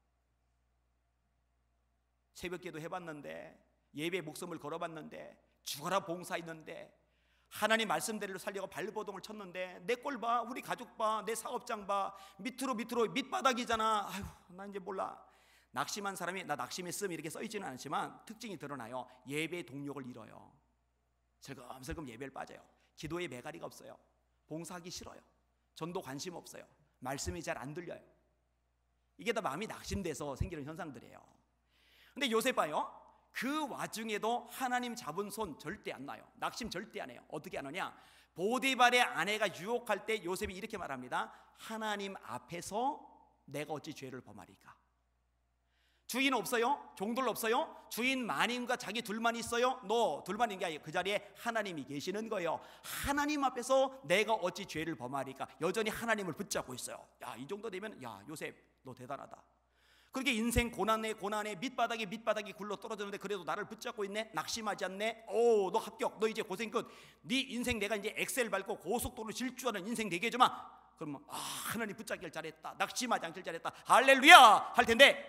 새벽기도 해봤는데, 예배 목숨을 걸어봤는데, 죽어라 봉사했는데, 하나님 말씀대로 살려고 발버둥을 쳤는데 내 꼴 봐, 우리 가족 봐, 내 사업장 봐. 밑으로 밑바닥이잖아. 아휴, 나 이제 몰라. 낙심한 사람이, 나 낙심했음 이렇게 써있지는 않지만 특징이 드러나요. 예배의 동력을 잃어요. 슬금슬금 예배를 빠져요. 기도에 매가리가 없어요. 봉사하기 싫어요. 전도 관심 없어요. 말씀이 잘 안 들려요. 이게 다 마음이 낙심돼서 생기는 현상들이에요. 근데 요셉 봐요. 그 와중에도 하나님 잡은 손 절대 안 놔요. 낙심 절대 안 해요. 어떻게 하느냐? 보디발의 아내가 유혹할 때 요셉이 이렇게 말합니다. 하나님 앞에서 내가 어찌 죄를 범하리까? 주인 없어요? 종들 없어요? 주인 마님과 자기 둘만 있어요? 너 둘만 있는 게 아니에요. 그 자리에 하나님이 계시는 거예요. 하나님 앞에서 내가 어찌 죄를 범하리까? 여전히 하나님을 붙잡고 있어요. 야, 이 정도 되면 야, 요셉 너 대단하다. 그렇게 인생 고난에 밑바닥이 굴러 떨어지는데 그래도 나를 붙잡고 있네. 낙심하지 않네. 오, 너 합격. 너 이제 고생 끝. 네 인생 내가 이제 엑셀 밟고 고속도로 질주하는 인생 되게 해주마. 그러면 아, 하나님 붙잡길 잘했다. 낙심하지 않길 잘했다. 할렐루야 할 텐데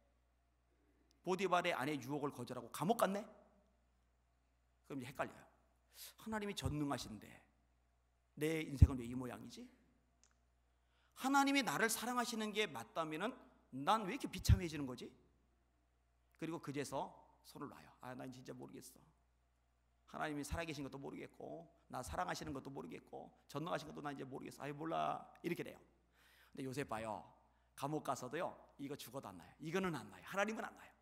보디발의 아내 유혹을 거절하고 감옥 갔네. 그럼 이제 헷갈려요. 하나님이 전능하신데 내 인생은 왜 이 모양이지? 하나님이 나를 사랑하시는 게 맞다면은 난 왜 이렇게 비참해지는 거지? 그리고 그제서 손을 놔요. 아, 난 진짜 모르겠어. 하나님이 살아계신 것도 모르겠고 나 사랑하시는 것도 모르겠고 전능하신 것도 난 이제 모르겠어. 아이 몰라. 이렇게 돼요. 근데 요셉 봐요. 감옥 가서도요 이거 죽어도 안 나요. 이거는 안 나요. 하나님은 안 나요.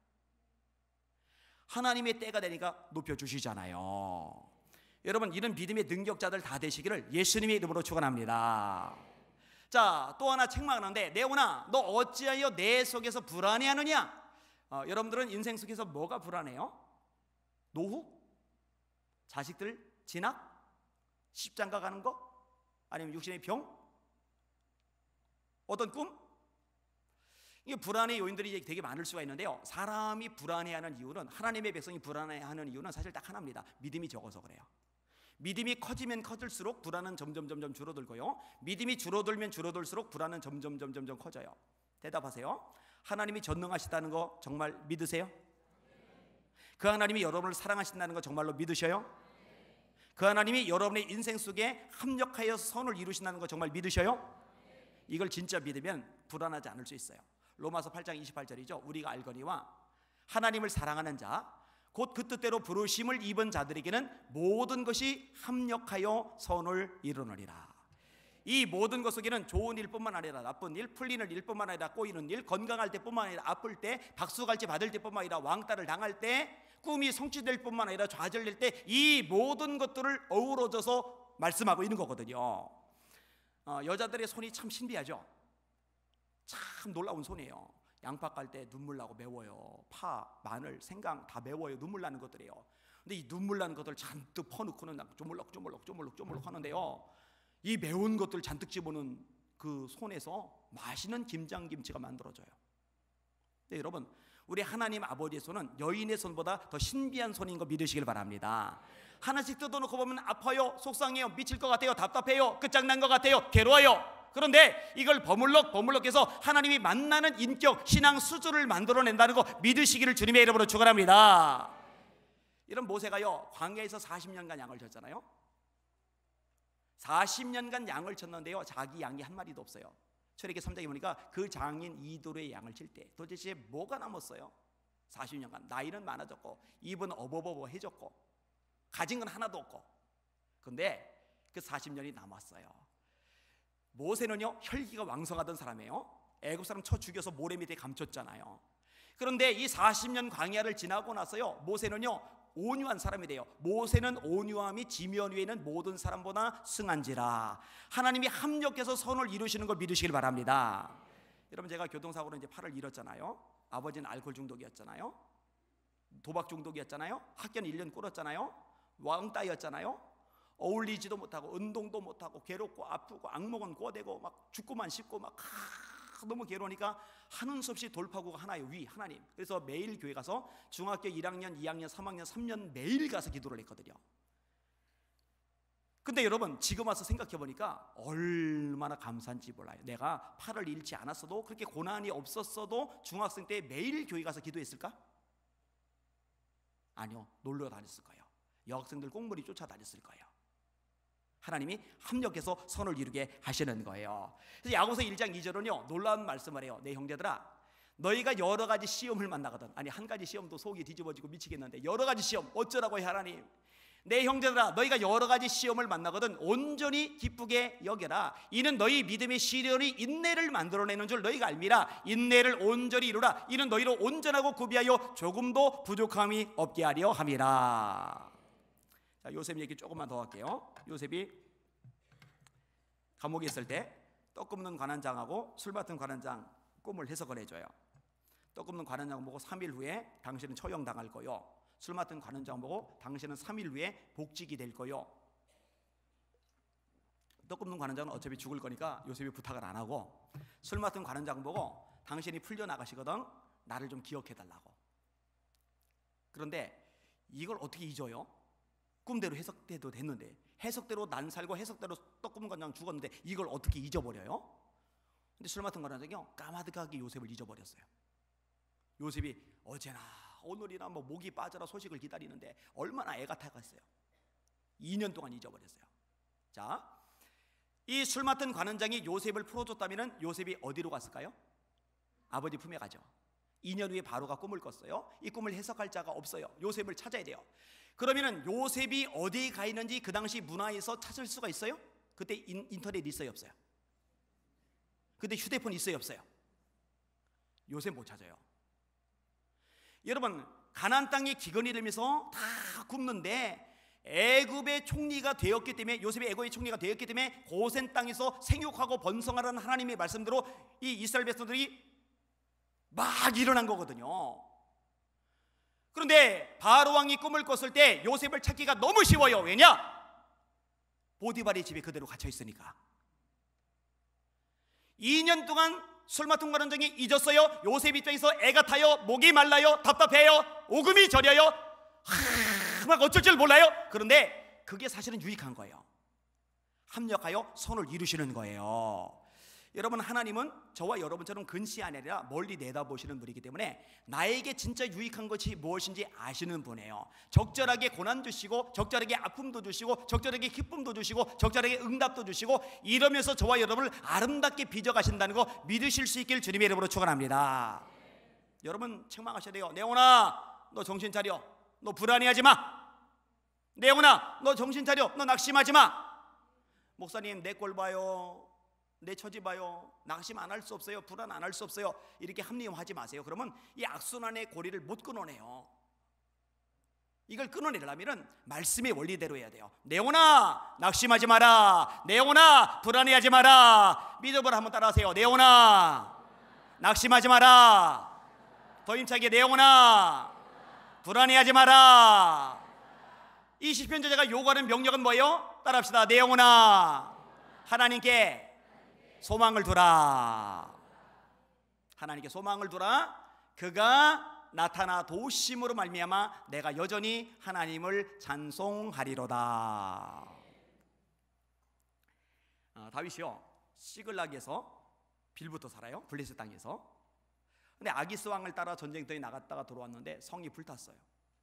하나님의 때가 되니까 높여주시잖아요. 여러분 이런 믿음의 능력자들 다 되시기를 예수님의 이름으로 축원합니다. 자, 또 하나 책망하는데 네오나 너 어찌하여 내 속에서 불안해하느냐? 여러분들은 인생 속에서 뭐가 불안해요? 노후? 자식들 진학? 십장가 가는 거? 아니면 육신의 병? 어떤 꿈? 이게 불안의 요인들이 되게 많을 수가 있는데요. 사람이 불안해하는 이유는, 하나님의 백성이 불안해하는 이유는 사실 딱 하나입니다. 믿음이 적어서 그래요. 믿음이 커지면 커질수록 불안은 점점 줄어들고요. 믿음이 줄어들면 줄어들수록 불안은 점점 커져요. 대답하세요. 하나님이 전능하시다는 거 정말 믿으세요? 그 하나님이 여러분을 사랑하신다는 거 정말로 믿으셔요? 그 하나님이 여러분의 인생 속에 합력하여 선을 이루신다는 거 정말 믿으셔요? 이걸 진짜 믿으면 불안하지 않을 수 있어요. 로마서 8장 28절이죠. 우리가 알거니와 하나님을 사랑하는 자 곧 그 뜻대로 부르심을 입은 자들에게는 모든 것이 합력하여 선을 이루느니라. 이 모든 것 속에는 좋은 일뿐만 아니라 나쁜 일, 풀리는 일뿐만 아니라 꼬이는 일, 건강할 때뿐만 아니라 아플 때, 박수갈채 받을 때뿐만 아니라 왕따를 당할 때, 꿈이 성취될 뿐만 아니라 좌절될 때, 이 모든 것들을 어우러져서 말씀하고 있는 거거든요. 여자들의 손이 참 신비하죠. 참 놀라운 손이에요. 양파 깔 때 눈물 나고 매워요. 파, 마늘, 생강 다 매워요. 눈물 나는 것들이에요. 근데 이 눈물 나는 것들 잔뜩 퍼놓고는 쪼물럭 하는데요, 이 매운 것들 잔뜩 집어넣은 그 손에서 맛있는 김장김치가 만들어져요. 네, 여러분, 우리 하나님 아버지의 손은 여인의 손보다 더 신비한 손인 거 믿으시길 바랍니다. 하나씩 뜯어놓고 보면 아파요, 속상해요, 미칠 것 같아요, 답답해요, 끝장난 것 같아요, 괴로워요. 그런데 이걸 버물럭해서 하나님이 만나는 인격, 신앙 수준을 만들어낸다는 거 믿으시기를 주님의 이름으로 축원합니다. 이런 모세가요, 광야에서 40년간 양을 쳤잖아요. 40년간 양을 쳤는데요, 자기 양이 한 마리도 없어요. 출애굽기 3장에 보니까 그 장인 이도로의 양을 칠 때 도대체 뭐가 남았어요? 40년간 나이는 많아졌고 입은 어버버버해졌고 가진 건 하나도 없고. 근데 그 40년이 남았어요. 모세는요, 혈기가 왕성하던 사람이에요. 애굽 사람 쳐 죽여서 모래 밑에 감췄잖아요. 그런데 이 40년 광야를 지나고 나서요, 모세는요 온유한 사람이 돼요. 모세는 온유함이 지면 위에 있는 모든 사람보다 승한지라. 하나님이 합력해서 선을 이루시는 걸 믿으시길 바랍니다. 여러분, 제가 교통사고로 이제 팔을 잃었잖아요. 아버지는 알코올 중독이었잖아요. 도박 중독이었잖아요. 학교는 1년 꿇었잖아요. 왕따였잖아요. 어울리지도 못하고 운동도 못하고 괴롭고 아프고 악몽은 꿔대고 막 죽고만 싶고 막 너무 괴로우니까 하는 수 없이 돌파구가 하나예요. 하나님. 그래서 매일 교회 가서 중학교 1학년, 2학년, 3학년, 3년 매일 가서 기도를 했거든요. 근데 여러분, 지금 와서 생각해 보니까 얼마나 감사한지 몰라요. 내가 팔을 잃지 않았어도, 그렇게 고난이 없었어도 중학생 때 매일 교회 가서 기도했을까? 아니요, 놀러 다녔을 거예요. 여학생들 꽁무니 쫓아다녔을 거예요. 하나님이 합력해서 선을 이루게 하시는 거예요. 그래서 야고보서 1장 2절은요 놀라운 말씀을 해요. 내 형제들아, 너희가 여러 가지 시험을 만나거든. 아니, 한 가지 시험도 속이 뒤집어지고 미치겠는데 여러 가지 시험 어쩌라고 해 하나님. 내 형제들아, 너희가 여러 가지 시험을 만나거든 온전히 기쁘게 여겨라. 이는 너희 믿음의 시련이 인내를 만들어내는 줄 너희가 알미라. 인내를 온전히 이루라. 이는 너희로 온전하고 구비하여 조금도 부족함이 없게 하려 함이라. 자, 요셉 얘기 조금만 더 할게요. 요셉이 감옥에 있을 때 떡 굽는 관원장하고 술 맡은 관원장 꿈을 해석을 해줘요. 떡 굽는 관원장 보고 3일 후에 당신은 처형당할 거요. 술 맡은 관원장 보고 당신은 3일 후에 복직이 될 거요. 떡 굽는 관원장은 어차피 죽을 거니까 요셉이 부탁을 안 하고, 술 맡은 관원장 보고 당신이 풀려나가시거든, 나를 좀 기억해달라고. 그런데 이걸 어떻게 잊어요? 꿈대로 해석돼도 됐는데, 해석대로 난 살고 해석대로 떡 굽는 관원장 죽었는데 이걸 어떻게 잊어버려요? 근데 술 맡은 관원장이요 까마득하게 요셉을 잊어버렸어요. 요셉이 어제나 오늘이나 뭐 목이 빠져라 소식을 기다리는데 얼마나 애가 타갔어요. 2년 동안 잊어버렸어요. 자, 이 술 맡은 관원장이 요셉을 풀어줬다면 요셉이 어디로 갔을까요? 아버지 품에 가죠. 2년 후에 바로가 꿈을 꿨어요. 이 꿈을 해석할 자가 없어요. 요셉을 찾아야 돼요. 그러면은 요셉이 어디에 가 있는지 그 당시 문화에서 찾을 수가 있어요? 그때 인터넷 있어요, 없어요? 그때 휴대폰 있어요, 없어요? 요셉 못 찾아요. 여러분, 가나안 땅에 기근이 되면서 다 굶는데 애굽의 총리가 되었기 때문에, 요셉이 애굽의 총리가 되었기 때문에 고센 땅에서 생육하고 번성하라는 하나님의 말씀대로 이 이스라엘 백성들이 막 일어난 거거든요. 그런데 바로 왕이 꿈을 꿨을 때 요셉을 찾기가 너무 쉬워요. 왜냐? 보디발의 집에 그대로 갇혀 있으니까. 2년 동안 술 맡은 관원장이 잊었어요. 요셉 입장에서 애가 타요, 목이 말라요, 답답해요, 오금이 저려요, 막 어쩔 줄 몰라요. 그런데 그게 사실은 유익한 거예요. 합력하여 선을 이루시는 거예요. 여러분, 하나님은 저와 여러분처럼 근시 아니라 멀리 내다보시는 분이기 때문에 나에게 진짜 유익한 것이 무엇인지 아시는 분이에요. 적절하게 고난 주시고, 적절하게 아픔도 주시고, 적절하게 기쁨도 주시고, 적절하게 응답도 주시고, 이러면서 저와 여러분을 아름답게 빚어가신다는 거 믿으실 수 있길 주님의 이름으로 축원합니다. 여러분 책망하셔야 돼요. 내온아, 너 정신 차려. 너 불안해하지 마. 내온아, 너 정신 차려. 너 낙심하지 마. 목사님, 내 꼴 봐요, 내 처지 봐요, 낙심 안 할 수 없어요, 불안 안 할 수 없어요, 이렇게 합리화하지 마세요. 그러면 이 악순환의 고리를 못 끊어내요. 이걸 끊어내려면 말씀의 원리대로 해야 돼요. 내 영혼아 낙심하지 마라. 내 영혼아 불안해하지 마라. 믿음으로 한번 따라하세요. 내 영혼아 낙심하지 마라. 더 힘차게 내 영혼아 불안해하지 마라. 이 시편 저자가 요구하는 명령은 뭐예요? 따라합시다. 내 영혼아 하나님께 소망을 두라. 하나님께 소망을 두라. 그가 나타나 도우심으로 말미암아 내가 여전히 하나님을 찬송하리로다. 다윗이요 시글락에서 빌부터 살아요. 블레셋 땅에서. 근데 아기스 왕을 따라 전쟁터에 나갔다가 돌아왔는데 성이 불탔어요.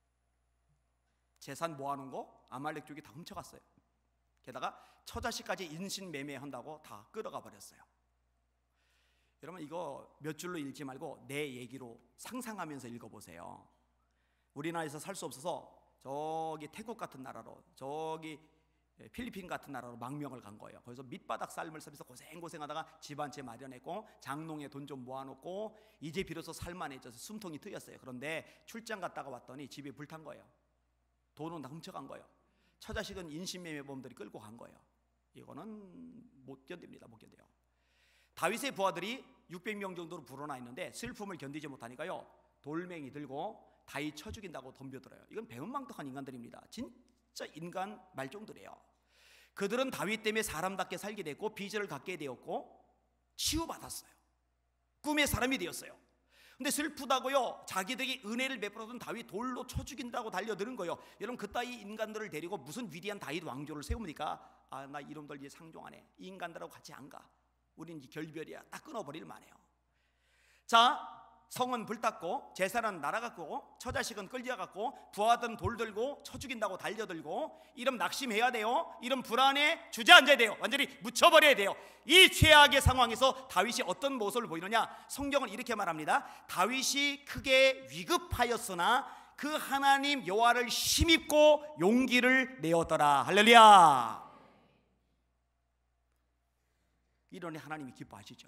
재산 모아놓은 거 아말렉 쪽이 다 훔쳐갔어요. 게다가 처자식까지 인신매매한다고 다 끌어가 버렸어요. 여러분 이거 몇 줄로 읽지 말고 내 얘기로 상상하면서 읽어보세요. 우리나라에서 살 수 없어서 저기 태국 같은 나라로, 저기 필리핀 같은 나라로 망명을 간 거예요. 거기서 밑바닥 삶을 살면서 고생하다가 집 한 채 마련했고 장롱에 돈 좀 모아놓고 이제 비로소 살만해져서 숨통이 트였어요. 그런데 출장 갔다가 왔더니 집이 불탄 거예요. 돈은 다 훔쳐간 거예요. 처자식은 인신매매범들이 끌고 간 거예요. 이거는 못 견딥니다. 못 견뎌요. 다윗의 부하들이 600명 정도로 불어나 있는데 슬픔을 견디지 못하니까요 돌멩이 들고 다윗 쳐 죽인다고 덤벼들어요. 이건 배은망덕한 인간들입니다. 진짜 인간 말종들이에요. 그들은 다윗 때문에 사람답게 살게 됐고 비전을 갖게 되었고 치유받았어요. 꿈의 사람이 되었어요. 근데 슬프다고요 자기들이 은혜를 베풀어준 다윗 돌로 쳐 죽인다고 달려드는 거예요. 여러분 그따위 인간들을 데리고 무슨 위대한 다윗 왕조를 세웁니까? 아, 나 이놈들 이제 상종 안 해. 이 인간들하고 같이 안 가. 우린 이제 결별이야. 딱 끊어버릴 만해요. 자, 성은 불탔고 제사는 날아갔고 처자식은 끌려갔고 부하들은 돌 들고 쳐 죽인다고 달려들고 이름 낙심해야 돼요. 이름 불안해 주저앉아야 돼요. 완전히 묻혀버려야 돼요. 이 최악의 상황에서 다윗이 어떤 모습을 보이느냐? 성경은 이렇게 말합니다. 다윗이 크게 위급하였으나 그 하나님 여호와를 힘입고 용기를 내었더라. 할렐루야. 이러니 하나님이 기뻐하시죠.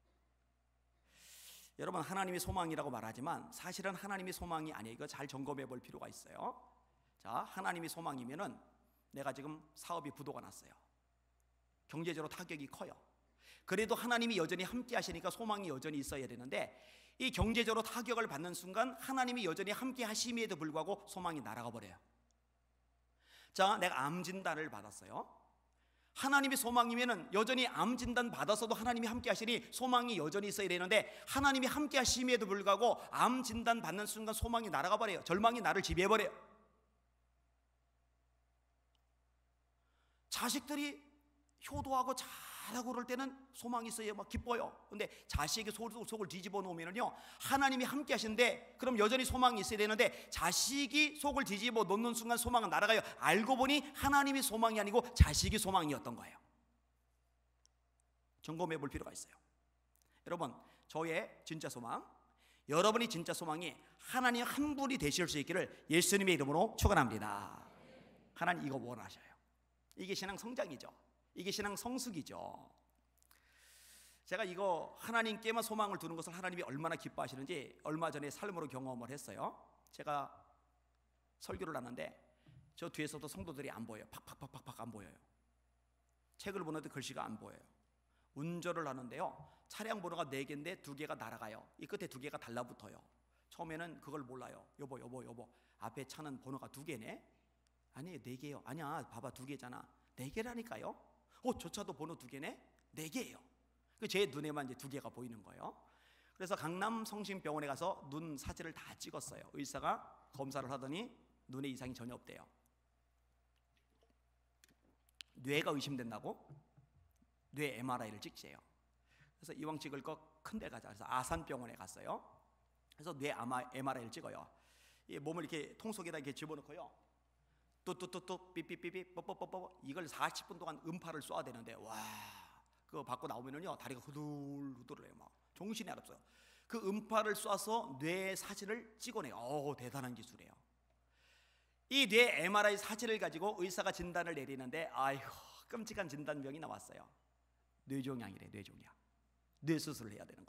여러분 하나님이 소망이라고 말하지만 사실은 하나님이 소망이 아니에요. 이거 잘 점검해 볼 필요가 있어요. 자, 하나님이 소망이면은 내가 지금 사업이 부도가 났어요. 경제적으로 타격이 커요. 그래도 하나님이 여전히 함께 하시니까 소망이 여전히 있어야 되는데 이 경제적으로 타격을 받는 순간 하나님이 여전히 함께 하심에도 불구하고 소망이 날아가 버려요. 자, 내가 암 진단을 받았어요. 하나님이 소망이면은 여전히 암 진단 받아서도 하나님이 함께 하시니 소망이 여전히 있어야 되는데 하나님이 함께 하심에도 불구하고 암 진단 받는 순간 소망이 날아가 버려요. 절망이 나를 지배해 버려요. 자식들이 효도하고 잘하고 그럴 때는 소망이 있어요. 막 기뻐요. 근데 자식에게 속을 뒤집어 놓으면요 하나님이 함께 하시는데 그럼 여전히 소망이 있어야 되는데 자식이 속을 뒤집어 놓는 순간 소망은 날아가요. 알고 보니 하나님이 소망이 아니고 자식이 소망이었던 거예요. 점검해 볼 필요가 있어요. 여러분 저의 진짜 소망, 여러분이 진짜 소망이 하나님 한 분이 되실 수 있기를 예수님의 이름으로 축원합니다. 하나님 이거 원하셔요. 이게 신앙 성장이죠. 이게 신앙 성숙이죠. 제가 이거 하나님께만 소망을 두는 것을 하나님이 얼마나 기뻐하시는지 얼마 전에 삶으로 경험을 했어요. 제가 설교를 하는데 저 뒤에서도 성도들이 안 보여요. 팍팍팍팍 안 보여요. 책을 보는데 글씨가 안 보여요. 운전을 하는데요 차량 번호가 4개인데 2개가 날아가요. 이 끝에 2개가 달라붙어요. 처음에는 그걸 몰라요. 여보 앞에 차는 번호가 2개네? 아니에요 4개요. 아니야 봐봐 2개잖아. 4개라니까요. 저 차도 번호 2개네? 4개예요. 제 눈에만 이제 2개가 보이는 거예요. 그래서 강남 성심병원에 가서 눈 사진을 다 찍었어요. 의사가 검사를 하더니 눈에 이상이 전혀 없대요. 뇌가 의심된다고 뇌 MRI를 찍재요. 그래서 이왕 찍을 거 큰 데 가자. 그래서 아산병원에 갔어요. 그래서 뇌 MRI를 찍어요. 이 몸을 이렇게 통 속에다 이렇게 집어넣고요. 뚜뚜뚜뚜 삐삐삐삐 뽀뽀뽀뽀 이걸 40분 동안 음파를 쏴야 되는데 와 그거 받고 나오면은요 다리가 후들후들해요. 막 정신이 안 없어요. 그 음파를 쏴서 뇌 사진을 찍어내요. 대단한 기술이에요. 이 뇌 MRI 사진을 가지고 의사가 진단을 내리는데 아이고 끔찍한 진단명이 나왔어요. 뇌종양이래. 뇌종양. 뇌수술을 해야 되는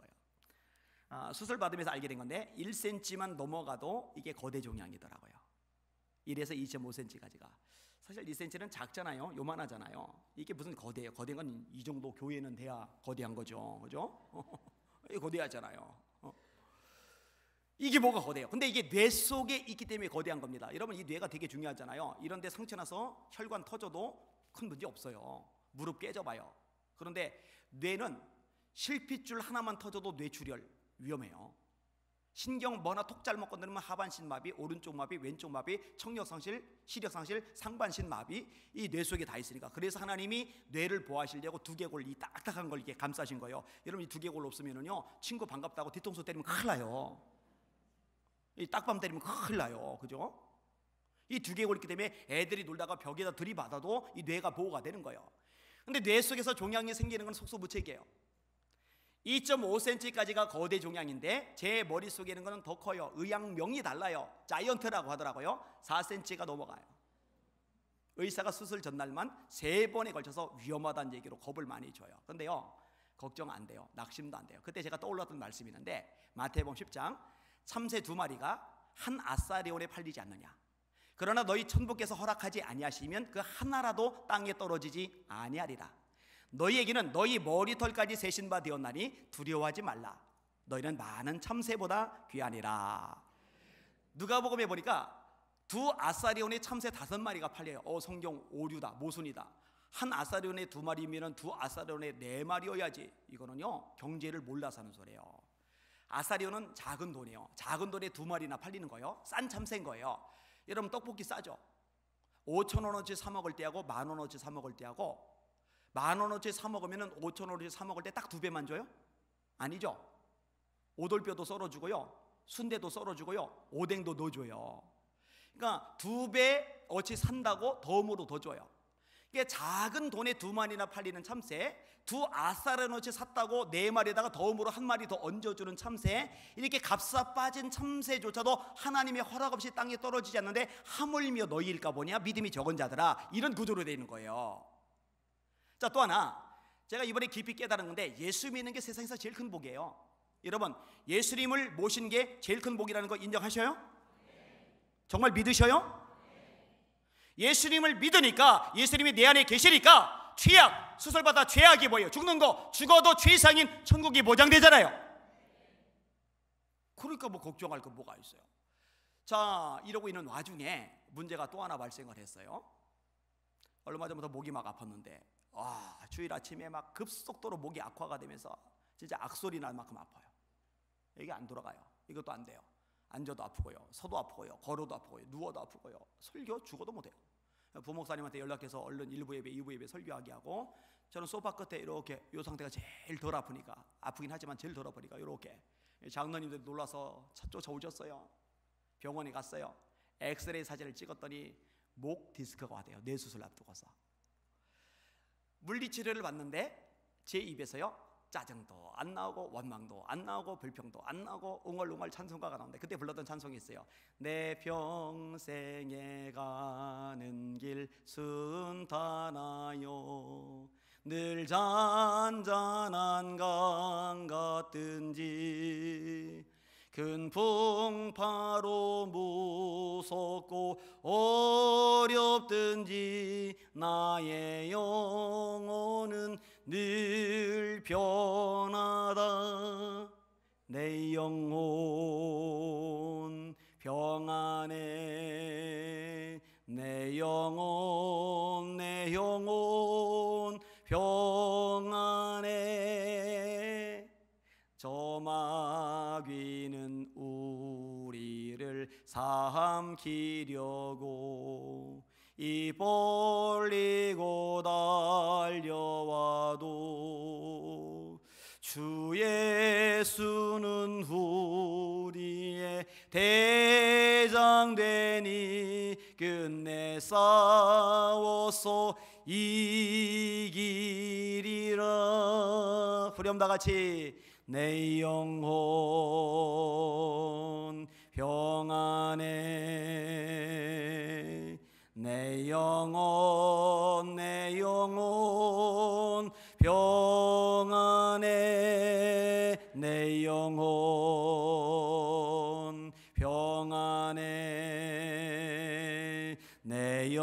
거예요. 수술 받으면서 알게 된 건데 1cm만 넘어가도 이게 거대 종양이더라고요. 1에서 2.5cm까지가. 사실 2cm는 작잖아요. 요만하잖아요. 이게 무슨 거대해요. 거대한 건 이 정도 교회는 돼야 거대한 거죠. 그죠? 이게 거대하잖아요. 이게 뭐가 거대해요? 근데 이게 뇌 속에 있기 때문에 거대한 겁니다. 여러분, 이 뇌가 되게 중요하잖아요. 이런 데 상처 나서 혈관 터져도 큰 문제 없어요. 무릎 깨져봐요. 그런데 뇌는 실핏줄 하나만 터져도 뇌출혈 위험해요. 신경 뭐나 톡 잘못 건드리면 하반신 마비, 오른쪽 마비, 왼쪽 마비, 청력 상실, 시력 상실, 상반신 마비, 이 뇌 속에 다 있으니까. 그래서 하나님이 뇌를 보호하시려고 두개골, 이 딱딱한 걸 이렇게 감싸신 거예요. 여러분, 이 두개골 없으면요, 친구 반갑다고 뒤통수 때리면 큰일 나요. 이 딱밤 때리면 큰일 나요. 그죠? 이 두개골 있기 때문에 애들이 놀다가 벽에다 들이받아도 이 뇌가 보호가 되는 거예요. 근데 뇌 속에서 종양이 생기는 건 속수무책이에요. 2.5cm까지가 거대 종양인데 제 머릿속에 있는 거는 더 커요. 의학명이 달라요. 자이언트라고 하더라고요. 4cm가 넘어가요. 의사가 수술 전날만 3번에 걸쳐서 위험하다는 얘기로 겁을 많이 줘요. 그런데요, 걱정 안 돼요. 낙심도 안 돼요. 그때 제가 떠올랐던 말씀이 있는데, 마태복음 10장, 참새 2마리가 한 아사리온에 팔리지 않느냐. 그러나 너희 천부께서 허락하지 아니하시면 그 하나라도 땅에 떨어지지 아니하리라. 너희에게는 너희 머리털까지 세신 바 되었나니 두려워하지 말라. 너희는 많은 참새보다 귀하니라. 누가복음에 보니까 두 아사리온에 참새 5마리가 팔려요. 성경 오류다, 모순이다. 한 아사리온에 2마리면 두 아사리온에 4마리여야지. 이거는요, 경제를 몰라서 하는 소리예요. 아사리온은 작은 돈이에요. 작은 돈에 2마리나 팔리는 거예요. 싼 참새인 거예요. 여러분, 떡볶이 싸죠? 5,000원어치 사 먹을 때하고 10,000원어치 사 먹을 때하고, 10,000원어치 사 먹으면 5,000원어치 사 먹을 때 딱 2배만 줘요? 아니죠. 오돌뼈도 썰어주고요, 순대도 썰어주고요, 오뎅도 넣어줘요. 그러니까 2배어치 산다고 덤으로 더 줘요. 이게 작은 돈에 2마리나 팔리는 참새, 두 아사르노치 샀다고 4마리에다가 덤으로 1마리 더 얹어주는 참새, 이렇게 값싸 빠진 참새조차도 하나님의 허락 없이 땅에 떨어지지 않는데 하물며 너희일까 보냐, 믿음이 적은 자들아. 이런 구조로 되어 있는 거예요. 자, 또 하나 제가 이번에 깊이 깨달은 건데, 예수 믿는 게 세상에서 제일 큰 복이에요. 여러분, 예수님을 모신 게 제일 큰 복이라는 거 인정하셔요? 정말 믿으셔요? 예수님을 믿으니까, 예수님이 내 안에 계시니까 죄악, 수술받아 죄악이 뭐예요? 죽는 거, 죽어도 죄상인 천국이 보장되잖아요. 그러니까 뭐 걱정할 거 뭐가 있어요. 자, 이러고 있는 와중에 문제가 또 하나 발생을 했어요. 얼마 전부터 목이 막 아팠는데, 주일 아침에 막 급속도로 목이 악화가 되면서 진짜 악소리 날 만큼 아파요. 이게 안 돌아가요. 이것도 안 돼요. 앉아도 아프고요, 서도 아프고요, 걸어도 아프고요, 누워도 아프고요, 설교 죽어도 못해요. 부목사님한테 연락해서 얼른 1부 예배, 2부 예배 설교하게 하고, 저는 소파 끝에 이렇게, 이 상태가 제일 덜 아프니까, 아프긴 하지만 제일 덜 아프니까 이렇게, 장로님들 놀라서 차 쫓아오셨어요. 병원에 갔어요. 엑스레이 사진을 찍었더니 목 디스크가 왔대요. 뇌수술 앞두고서. 물리치료를 받는데 제 입에서요, 짜증도 안 나오고 원망도 안 나오고 불평도 안 나오고 웅얼웅얼 찬송가가 나오는데, 그때 불렀던 찬송이 있어요. 내 평생에 가는 길 순탄하여 늘 잔잔한 강 같든지 큰 풍파로 무섭고 어렵든지 나의 영혼은 늘 변하다. 내 영혼 평안해. 내 영혼 평안해. 저 마귀는 우리를 삼키려고 입 벌리고 달려와도 주 예수는 우리의 대장 되니 끝내 싸워서 이기리라. 후렴 다 같이. 내 영혼 평안해. 내 영혼 평안해. 내 영혼 평안해.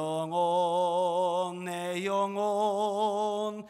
영혼 내 영혼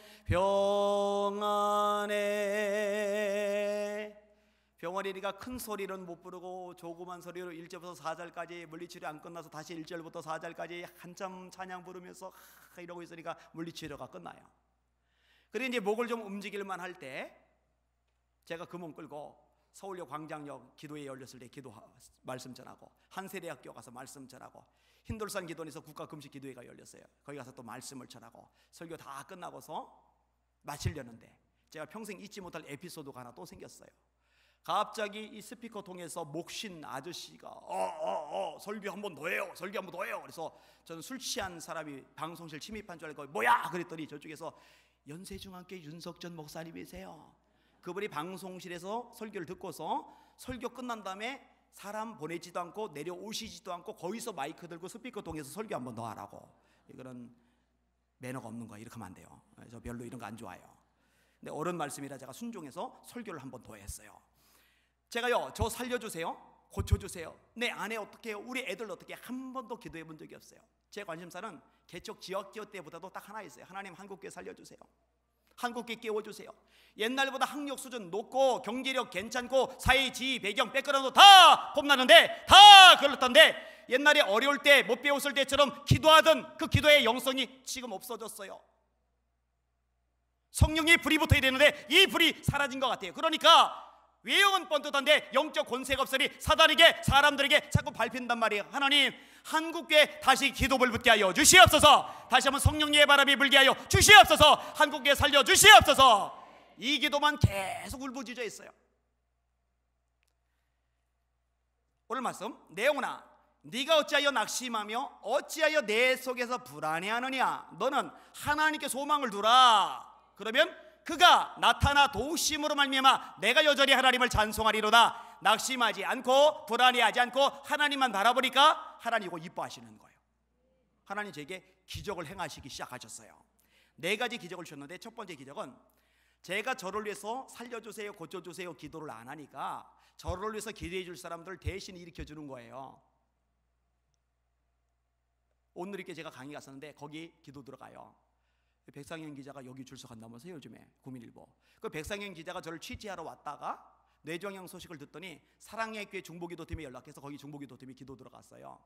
평안해. 병원이니까 큰 소리는 못 부르고 조그만 소리로 1절부터 4절까지 물리치료 안 끝나서 다시 1절부터 4절까지 한참 찬양 부르면서 이러고 있으니까 물리치료가 끝나요. 그리고 이제 목을 좀 움직일만 할 때 제가 그 몸 끌고 서울역 광장역 기도회 열렸을 때 기도 말씀 전하고, 한세대학교 가서 말씀 전하고, 흰돌산 기도원에서 국가금식 기도회가 열렸어요. 거기 가서 또 말씀을 전하고 설교 다 끝나고서 마치려는데 제가 평생 잊지 못할 에피소드가 하나 또 생겼어요. 갑자기 이 스피커 통해서 목신 아저씨가 설교 한 번 더 해요, 설교 한 번 더 해요. 그래서 저는 술 취한 사람이 방송실 침입한 줄 알고 뭐야 그랬더니 저쪽에서 연세중앙교회 윤석전 목사님이세요. 그분이 방송실에서 설교를 듣고서 설교 끝난 다음에 사람 보내지도 않고 내려오시지도 않고 거기서 마이크 들고 스피커 통해서 설교 한 번 더 하라고. 이거는 매너가 없는 거예요. 이렇게 하면 안 돼요. 저 별로 이런 거 안 좋아해요. 근데 어른 말씀이라 제가 순종해서 설교를 한 번 더 했어요. 제가요, 저 살려주세요, 고쳐주세요, 내 아내 어떻게 해요, 우리 애들 어떻게, 한 번도 기도해 본 적이 없어요. 제 관심사는 개척 지역기호 때보다도 딱 하나 있어요. 하나님 한국교회 살려주세요, 한국교회 깨워주세요. 옛날보다 학력 수준 높고 경제력 괜찮고 사회 지위 배경 백그라운드 다 폼나는데, 다 그렇던데 옛날에 어려울 때 못 배웠을 때처럼 기도하던 그 기도의 영성이 지금 없어졌어요. 성령의 불이 붙어야 되는데 이 불이 사라진 것 같아요. 그러니까 외형은 뻔듯한데 영적 권세가 없으니 사단에게, 사람들에게 자꾸 밟힌단 말이에요. 하나님, 한국교회 다시 기도불 붙게 하여 주시옵소서. 다시 한번 성령의 바람이 불게 하여 주시옵소서. 한국교회 살려 주시옵소서. 이 기도만 계속 울부짖어 있어요. 오늘 말씀, 내 영혼아 네가 어찌하여 낙심하며 어찌하여 내 속에서 불안해하느냐. 너는 하나님께 소망을 두라. 그러면 그가 나타나 도우심으로 말미암아 내가 여전히 하나님을 찬송하리로다. 낙심하지 않고 불안해하지 않고 하나님만 바라보니까 하나님 이거 이뻐하시는 거예요. 하나님 제게 기적을 행하시기 시작하셨어요. 4가지 기적을 주셨는데 첫 번째 기적은 제가 저를 위해서 살려주세요, 고쳐주세요 기도를 안 하니까 저를 위해서 기도해 줄 사람들 대신 일으켜 주는 거예요. 오늘 이렇게 제가 강의 갔었는데 거기 기도 들어가요. 백상현 기자가 여기 출석한다면서요, 요즘에 국민일보. 그 백상현 기자가 저를 취재하러 왔다가 뇌종양 소식을 듣더니 사랑의 교회 중보기도팀에 연락해서 거기 중보기도팀에 기도 들어갔어요.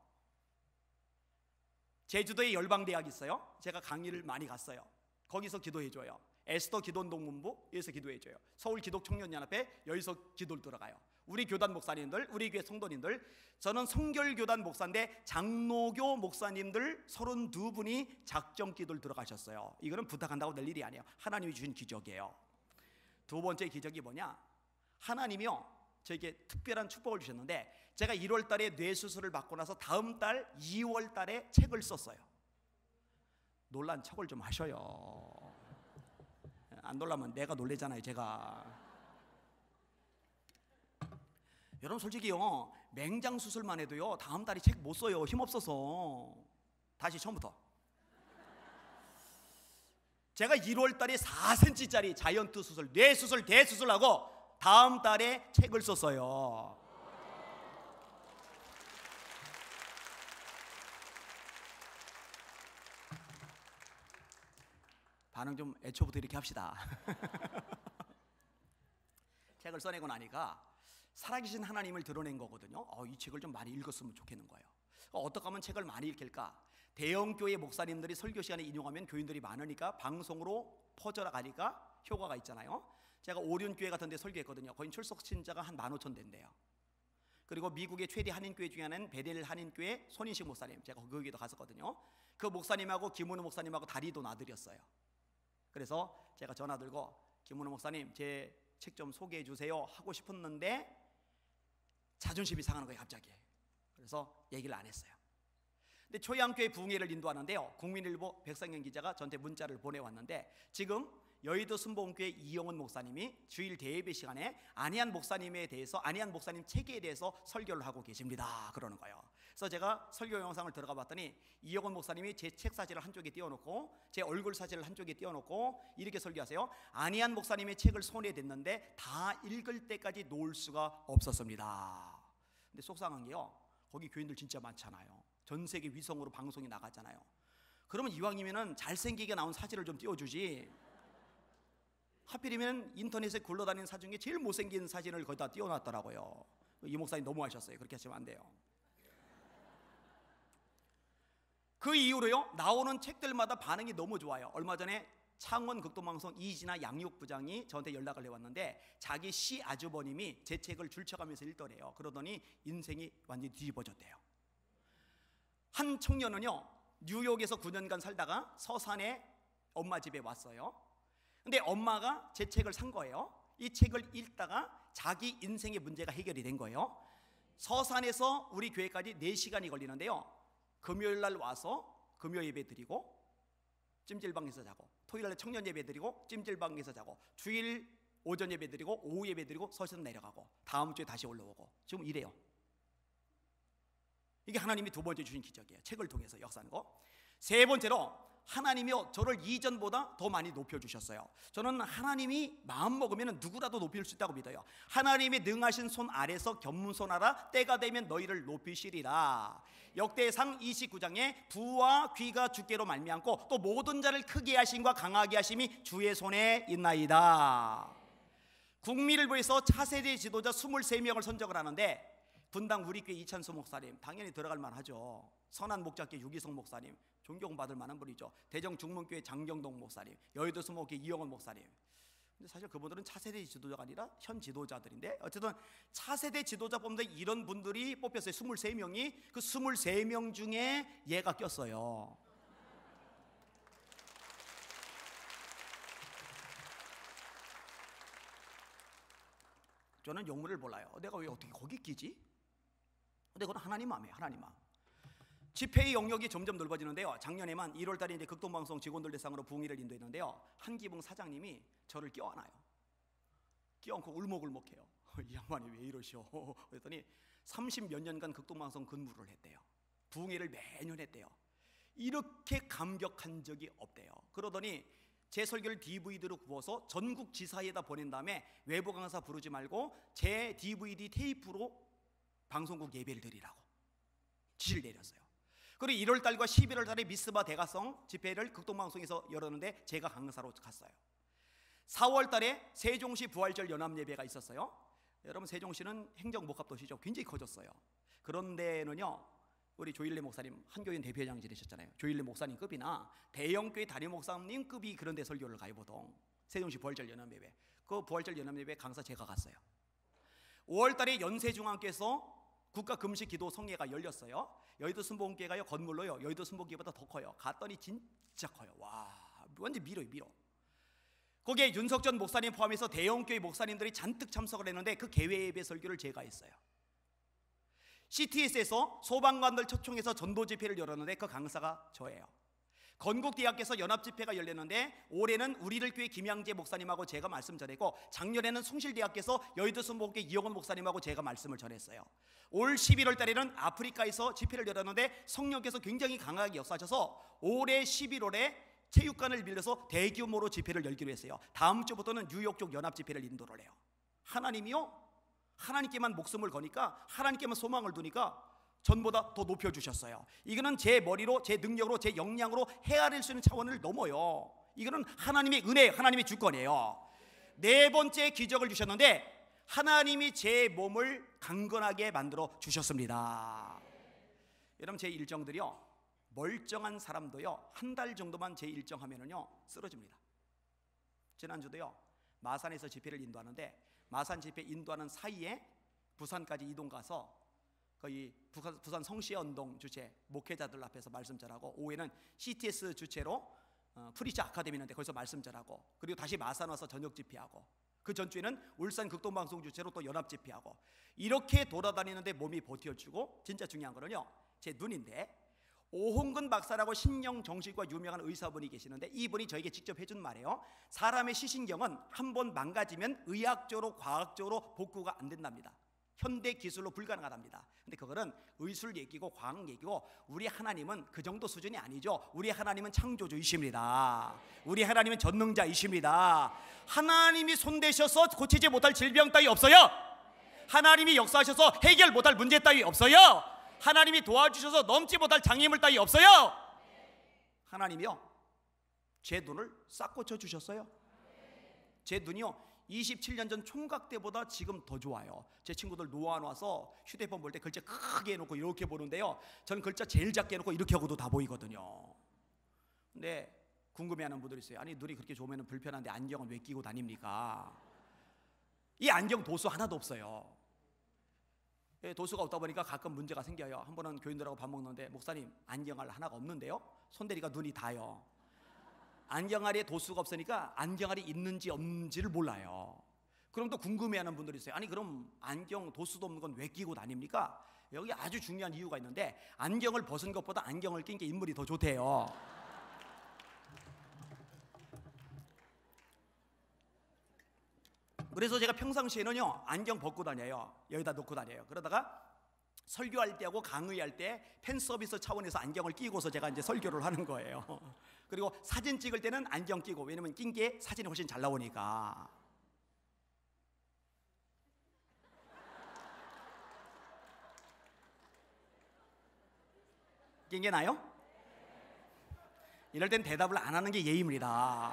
제주도에 열방대학이 있어요. 제가 강의를 많이 갔어요. 거기서 기도해줘요. 에스더 기도운동본부 여기서 기도해줘요. 서울 기독청년연합회 여기서 기도를 들어가요. 우리 교단 목사님들, 우리 교회 성도님들, 저는 성결교단 목사인데 장로교 목사님들 32분이 작정 기도를 들어가셨어요. 이거는 부탁한다고 될 일이 아니에요. 하나님이 주신 기적이에요. 두 번째 기적이 뭐냐, 하나님이요 저에게 특별한 축복을 주셨는데 제가 1월 달에 뇌수술을 받고 나서 다음 달 2월 달에 책을 썼어요. 놀란 척을 좀 하셔요. 안 놀라면 내가 놀래잖아요, 제가. 여러분 솔직히요, 맹장 수술만 해도요 다음 달에 책 못 써요. 힘없어서. 다시 처음부터. 제가 1월 달에 4cm짜리 자이언트 수술, 뇌수술, 대수술하고 다음 달에 책을 썼어요. 반응 좀 애초부터 이렇게 합시다. 책을 써내고 나니까 살아계신 하나님을 드러낸 거거든요. 이 책을 좀 많이 읽었으면 좋겠는 거예요. 어떻게 하면 책을 많이 읽힐까? 대형교회 목사님들이 설교 시간에 인용하면 교인들이 많으니까 방송으로 퍼져나가니까 효과가 있잖아요. 제가 오륜교회 같은 데 설교했거든요. 거기 출석 신자가 한 15,000 된대요. 그리고 미국의 최대 한인교회 중에 하나는 베델 한인교회 손인식 목사님, 제가 거기도 갔었거든요. 그 목사님하고 김은호 목사님하고 다리도 나들였어요. 그래서 제가 전화 들고 김은호 목사님 제 책 좀 소개해 주세요 하고 싶었는데 자존심이 상하는 거예요, 갑자기. 그래서 얘기를 안 했어요. 근데 초양교회 부흥회를 인도하는데요, 국민일보 백상현 기자가 저한테 문자를 보내왔는데 지금 여의도 순복음교회 이영훈 목사님이 주일 대예배 시간에 안희한 목사님에 대해서, 안희한 목사님 책에 대해서 설교를 하고 계십니다 그러는 거예요. 그래서 제가 설교 영상을 들어가 봤더니 이영훈 목사님이 제 책 사진을 한쪽에 띄워놓고 제 얼굴 사진을 한쪽에 띄워놓고 이렇게 설교하세요. 안희한 목사님의 책을 손에 댔는데 다 읽을 때까지 놓을 수가 없었습니다. 근데 속상한 게요, 거기 교인들 진짜 많잖아요. 전 세계 위성으로 방송이 나가잖아요. 그러면 이왕이면은 잘생기게 나온 사진을 좀 띄워주지. 하필이면 인터넷에 굴러다니는 사진 중에 제일 못생긴 사진을 거기다 띄워놨더라고요. 이 목사님 너무하셨어요. 그렇게 하시면 안 돼요. 그 이후로요, 나오는 책들마다 반응이 너무 좋아요. 얼마 전에 창원 극동방송 이진아 양육부장이 저한테 연락을 해왔는데 자기 시아주버님이 제 책을 줄쳐가면서 읽더래요. 그러더니 인생이 완전히 뒤집어졌대요. 한 청년은요, 뉴욕에서 9년간 살다가 서산에 엄마 집에 왔어요. 근데 엄마가 제 책을 산 거예요. 이 책을 읽다가 자기 인생의 문제가 해결이 된 거예요. 서산에서 우리 교회까지 4시간이 걸리는데요, 금요일 날 와서 금요 예배 드리고 찜질방에서 자고, 토요일 날 청년 예배 드리고 찜질방에서 자고, 주일 오전 예배 드리고 오후 예배 드리고 서산 내려가고, 다음 주에 다시 올라오고, 지금 이래요. 이게 하나님이 두 번째 주신 기적이에요. 책을 통해서 역사하는 거. 세 번째로 하나님이 저를 이전보다 더 많이 높여주셨어요. 저는 하나님이 마음 먹으면 누구라도 높일 수 있다고 믿어요. 하나님이 능하신 손 아래서 겸손하라, 때가 되면 너희를 높이시리라. 역대상 29장에 부와 귀가 주께로 말미암고 또 모든 자를 크게 하심과 강하게 하심이 주의 손에 있나이다. 국민일보에서 차세대 지도자 23명을 선정을 하는데 분당 우리교회 이찬수 목사님 당연히 들어갈 만하죠. 선한 목자교회 유기성 목사님 존경받을 만한 분이죠. 대정 중문교회 장경동 목사님, 여의도 수목교회 이영원 목사님. 근데 사실 그분들은 차세대 지도자가 아니라 현 지도자들인데, 어쨌든 차세대 지도자 뽑는데 이런 분들이 뽑혔어요. 23명이. 그 23명 중에 얘가 꼈어요. 저는 영문을 몰라요. 내가 왜 어떻게 거기 끼지? 근데 그건 하나님 마음이에요. 하나님 마음. 집회의 영역이 점점 넓어지는데요, 작년에만 1월달에 이제 극동방송 직원들 대상으로 부흥회를 인도했는데요, 한기붕 사장님이 저를 껴안아요. 껴안고 울먹울먹해요. 이 양반이 왜 이러시오? 그랬더니 30몇 년간 극동방송 근무를 했대요. 부흥회를 매년 했대요. 이렇게 감격한 적이 없대요. 그러더니 제 설교를 DVD로 구워서 전국 지사에다 보낸 다음에 외부 강사 부르지 말고 제 DVD 테이프로 방송국 예배를 드리라고 지시를 내렸어요. 그리고 1월달과 11월달에 미스바 대가성 집회를 극동방송에서 열었는데 제가 강사로 갔어요. 4월달에 세종시 부활절 연합예배가 있었어요. 여러분, 세종시는 행정복합도시죠. 굉장히 커졌어요. 그런데는요, 우리 조일래 목사님 한교인 대표회장 지내셨잖아요. 조일래 목사님급이나 대형교회 담임 목사님급이 그런 데 설교를 가요. 보통 세종시 부활절 연합예배, 그 부활절 연합예배 강사 제가 갔어요. 5월달에 연세중앙교에서 국가금식기도 성회가 열렸어요. 여의도 순복음교회가요, 건물로요, 여의도 순복음교회보다 더 커요. 갔더니 진짜 커요. 와, 완전 밀어요, 밀어. 거기에 윤석전 목사님 포함해서 대형교회 목사님들이 잔뜩 참석을 했는데 그 개회 예배 설교를 제가 했어요. CTS에서 소방관들 초청해서 전도 집회를 열었는데 그 강사가 저예요. 건국대학에서 연합집회가 열렸는데 올해는 우리들 교회 김양재 목사님하고 제가 말씀 전했고, 작년에는 숭실대학에서 여의도 순복음교회 이영원 목사님하고 제가 말씀을 전했어요. 올 11월 달에는 아프리카에서 집회를 열었는데 성령께서 굉장히 강하게 역사하셔서 올해 11월에 체육관을 빌려서 대규모로 집회를 열기로 했어요. 다음 주부터는 뉴욕 쪽 연합집회를 인도를 해요. 하나님이요, 하나님께만 목숨을 거니까, 하나님께만 소망을 두니까 전보다 더 높여주셨어요. 이거는 제 머리로, 제 능력으로, 제 역량으로 헤아릴 수 있는 차원을 넘어요. 이거는 하나님의 은혜예요. 하나님의 주권이에요. 네 번째 기적을 주셨는데 하나님이 제 몸을 강건하게 만들어 주셨습니다. 여러분, 제 일정들이요, 멀쩡한 사람도요, 한 달 정도만 제 일정 하면은요 쓰러집니다. 지난주도요, 마산에서 집회를 인도하는데 마산 집회 인도하는 사이에 부산까지 이동 가서 거의 부산 성시연동 주최 목회자들 앞에서 말씀 전하고, 오후에는 CTS 주최로 프리치 아카데미 있는데 거기서 말씀 전하고, 그리고 다시 마산 와서 저녁 집회하고, 그 전주에는 울산 극동방송 주최로 또 연합 집회하고, 이렇게 돌아다니는데 몸이 버텨주고, 진짜 중요한 거는요, 제 눈인데 오홍근 박사라고 신령 정신과 유명한 의사분이 계시는데 이분이 저에게 직접 해준 말이에요. 사람의 시신경은 한번 망가지면 의학적으로 과학적으로 복구가 안 된답니다. 현대 기술로 불가능하답니다. 근데 그거는 의술 얘기고 과학 얘기고, 우리 하나님은 그 정도 수준이 아니죠. 우리 하나님은 창조주이십니다. 우리 하나님은 전능자이십니다. 하나님이 손대셔서 고치지 못할 질병 따위 없어요. 하나님이 역사하셔서 해결 못할 문제 따위 없어요. 하나님이 도와주셔서 넘지 못할 장애물 따위 없어요. 하나님이요 제 눈을 싹 고쳐주셨어요. 제 눈이요 27년 전 총각 때보다 지금 더 좋아요. 제 친구들 놓아놔서 휴대폰 볼 때 글자 크게 해놓고 이렇게 보는데요, 저는 글자 제일 작게 해놓고 이렇게 하고도 다 보이거든요. 근데 궁금해하는 분들이 있어요. 아니 눈이 그렇게 좋으면 불편한데 안경은 왜 끼고 다닙니까? 이 안경 도수 하나도 없어요. 도수가 없다 보니까 가끔 문제가 생겨요. 한 번은 교인들하고 밥 먹는데 목사님 안경알 하나가 없는데요, 손대리가 눈이 다요. 안경알에 도수가 없으니까 안경알이 있는지 없는지를 몰라요. 그럼 또 궁금해하는 분들이 있어요. 아니 그럼 안경 도수도 없는 건 왜 끼고 다닙니까? 여기 아주 중요한 이유가 있는데, 안경을 벗은 것보다 안경을 낀 게 인물이 더 좋대요. 그래서 제가 평상시에는요 안경 벗고 다녀요. 여기다 놓고 다녀요. 그러다가 설교할 때하고 강의할 때 팬 서비스 차원에서 안경을 끼고서 제가 이제 설교를 하는 거예요. 그리고 사진 찍을 때는 안경 끼고, 왜냐면 낀 게 사진이 훨씬 잘 나오니까. 낀 게 나요? 이럴 땐 대답을 안 하는 게 예의입니다.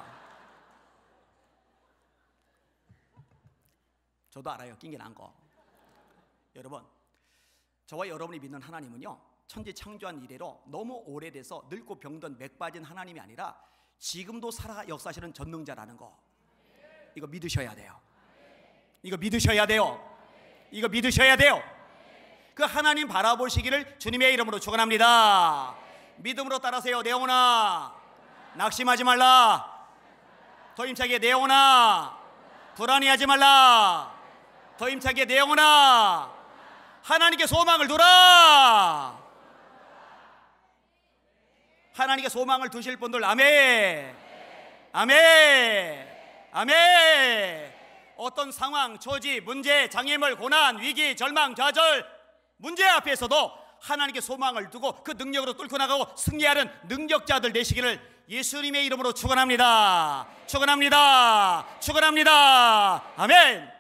저도 알아요, 낀 게 나은 거. 여러분, 저와 여러분이 믿는 하나님은요 천지 창조한 이래로 너무 오래돼서 늙고 병든 맥 빠진 하나님이 아니라 지금도 살아 역사하시는 전능자라는 거, 이거 믿으셔야 돼요. 이거 믿으셔야 돼요. 이거 믿으셔야 돼요. 그 하나님 바라보시기를 주님의 이름으로 축원합니다. 믿음으로 따라세요. 내 영혼아 낙심하지 말라. 더 힘차게 내 영혼아 불안해하지 말라. 더 힘차게 내 영혼아 하나님께 소망을 두라. 하나님께 소망을 두실 분들 아멘. 아멘. 아멘. 어떤 상황, 처지, 문제, 장애물, 고난, 위기, 절망, 좌절, 문제 앞에서도 하나님께 소망을 두고 그 능력으로 뚫고 나가고 승리하는 능력자들 되시기를 예수님의 이름으로 축원합니다. 축원합니다. 축원합니다. 아멘.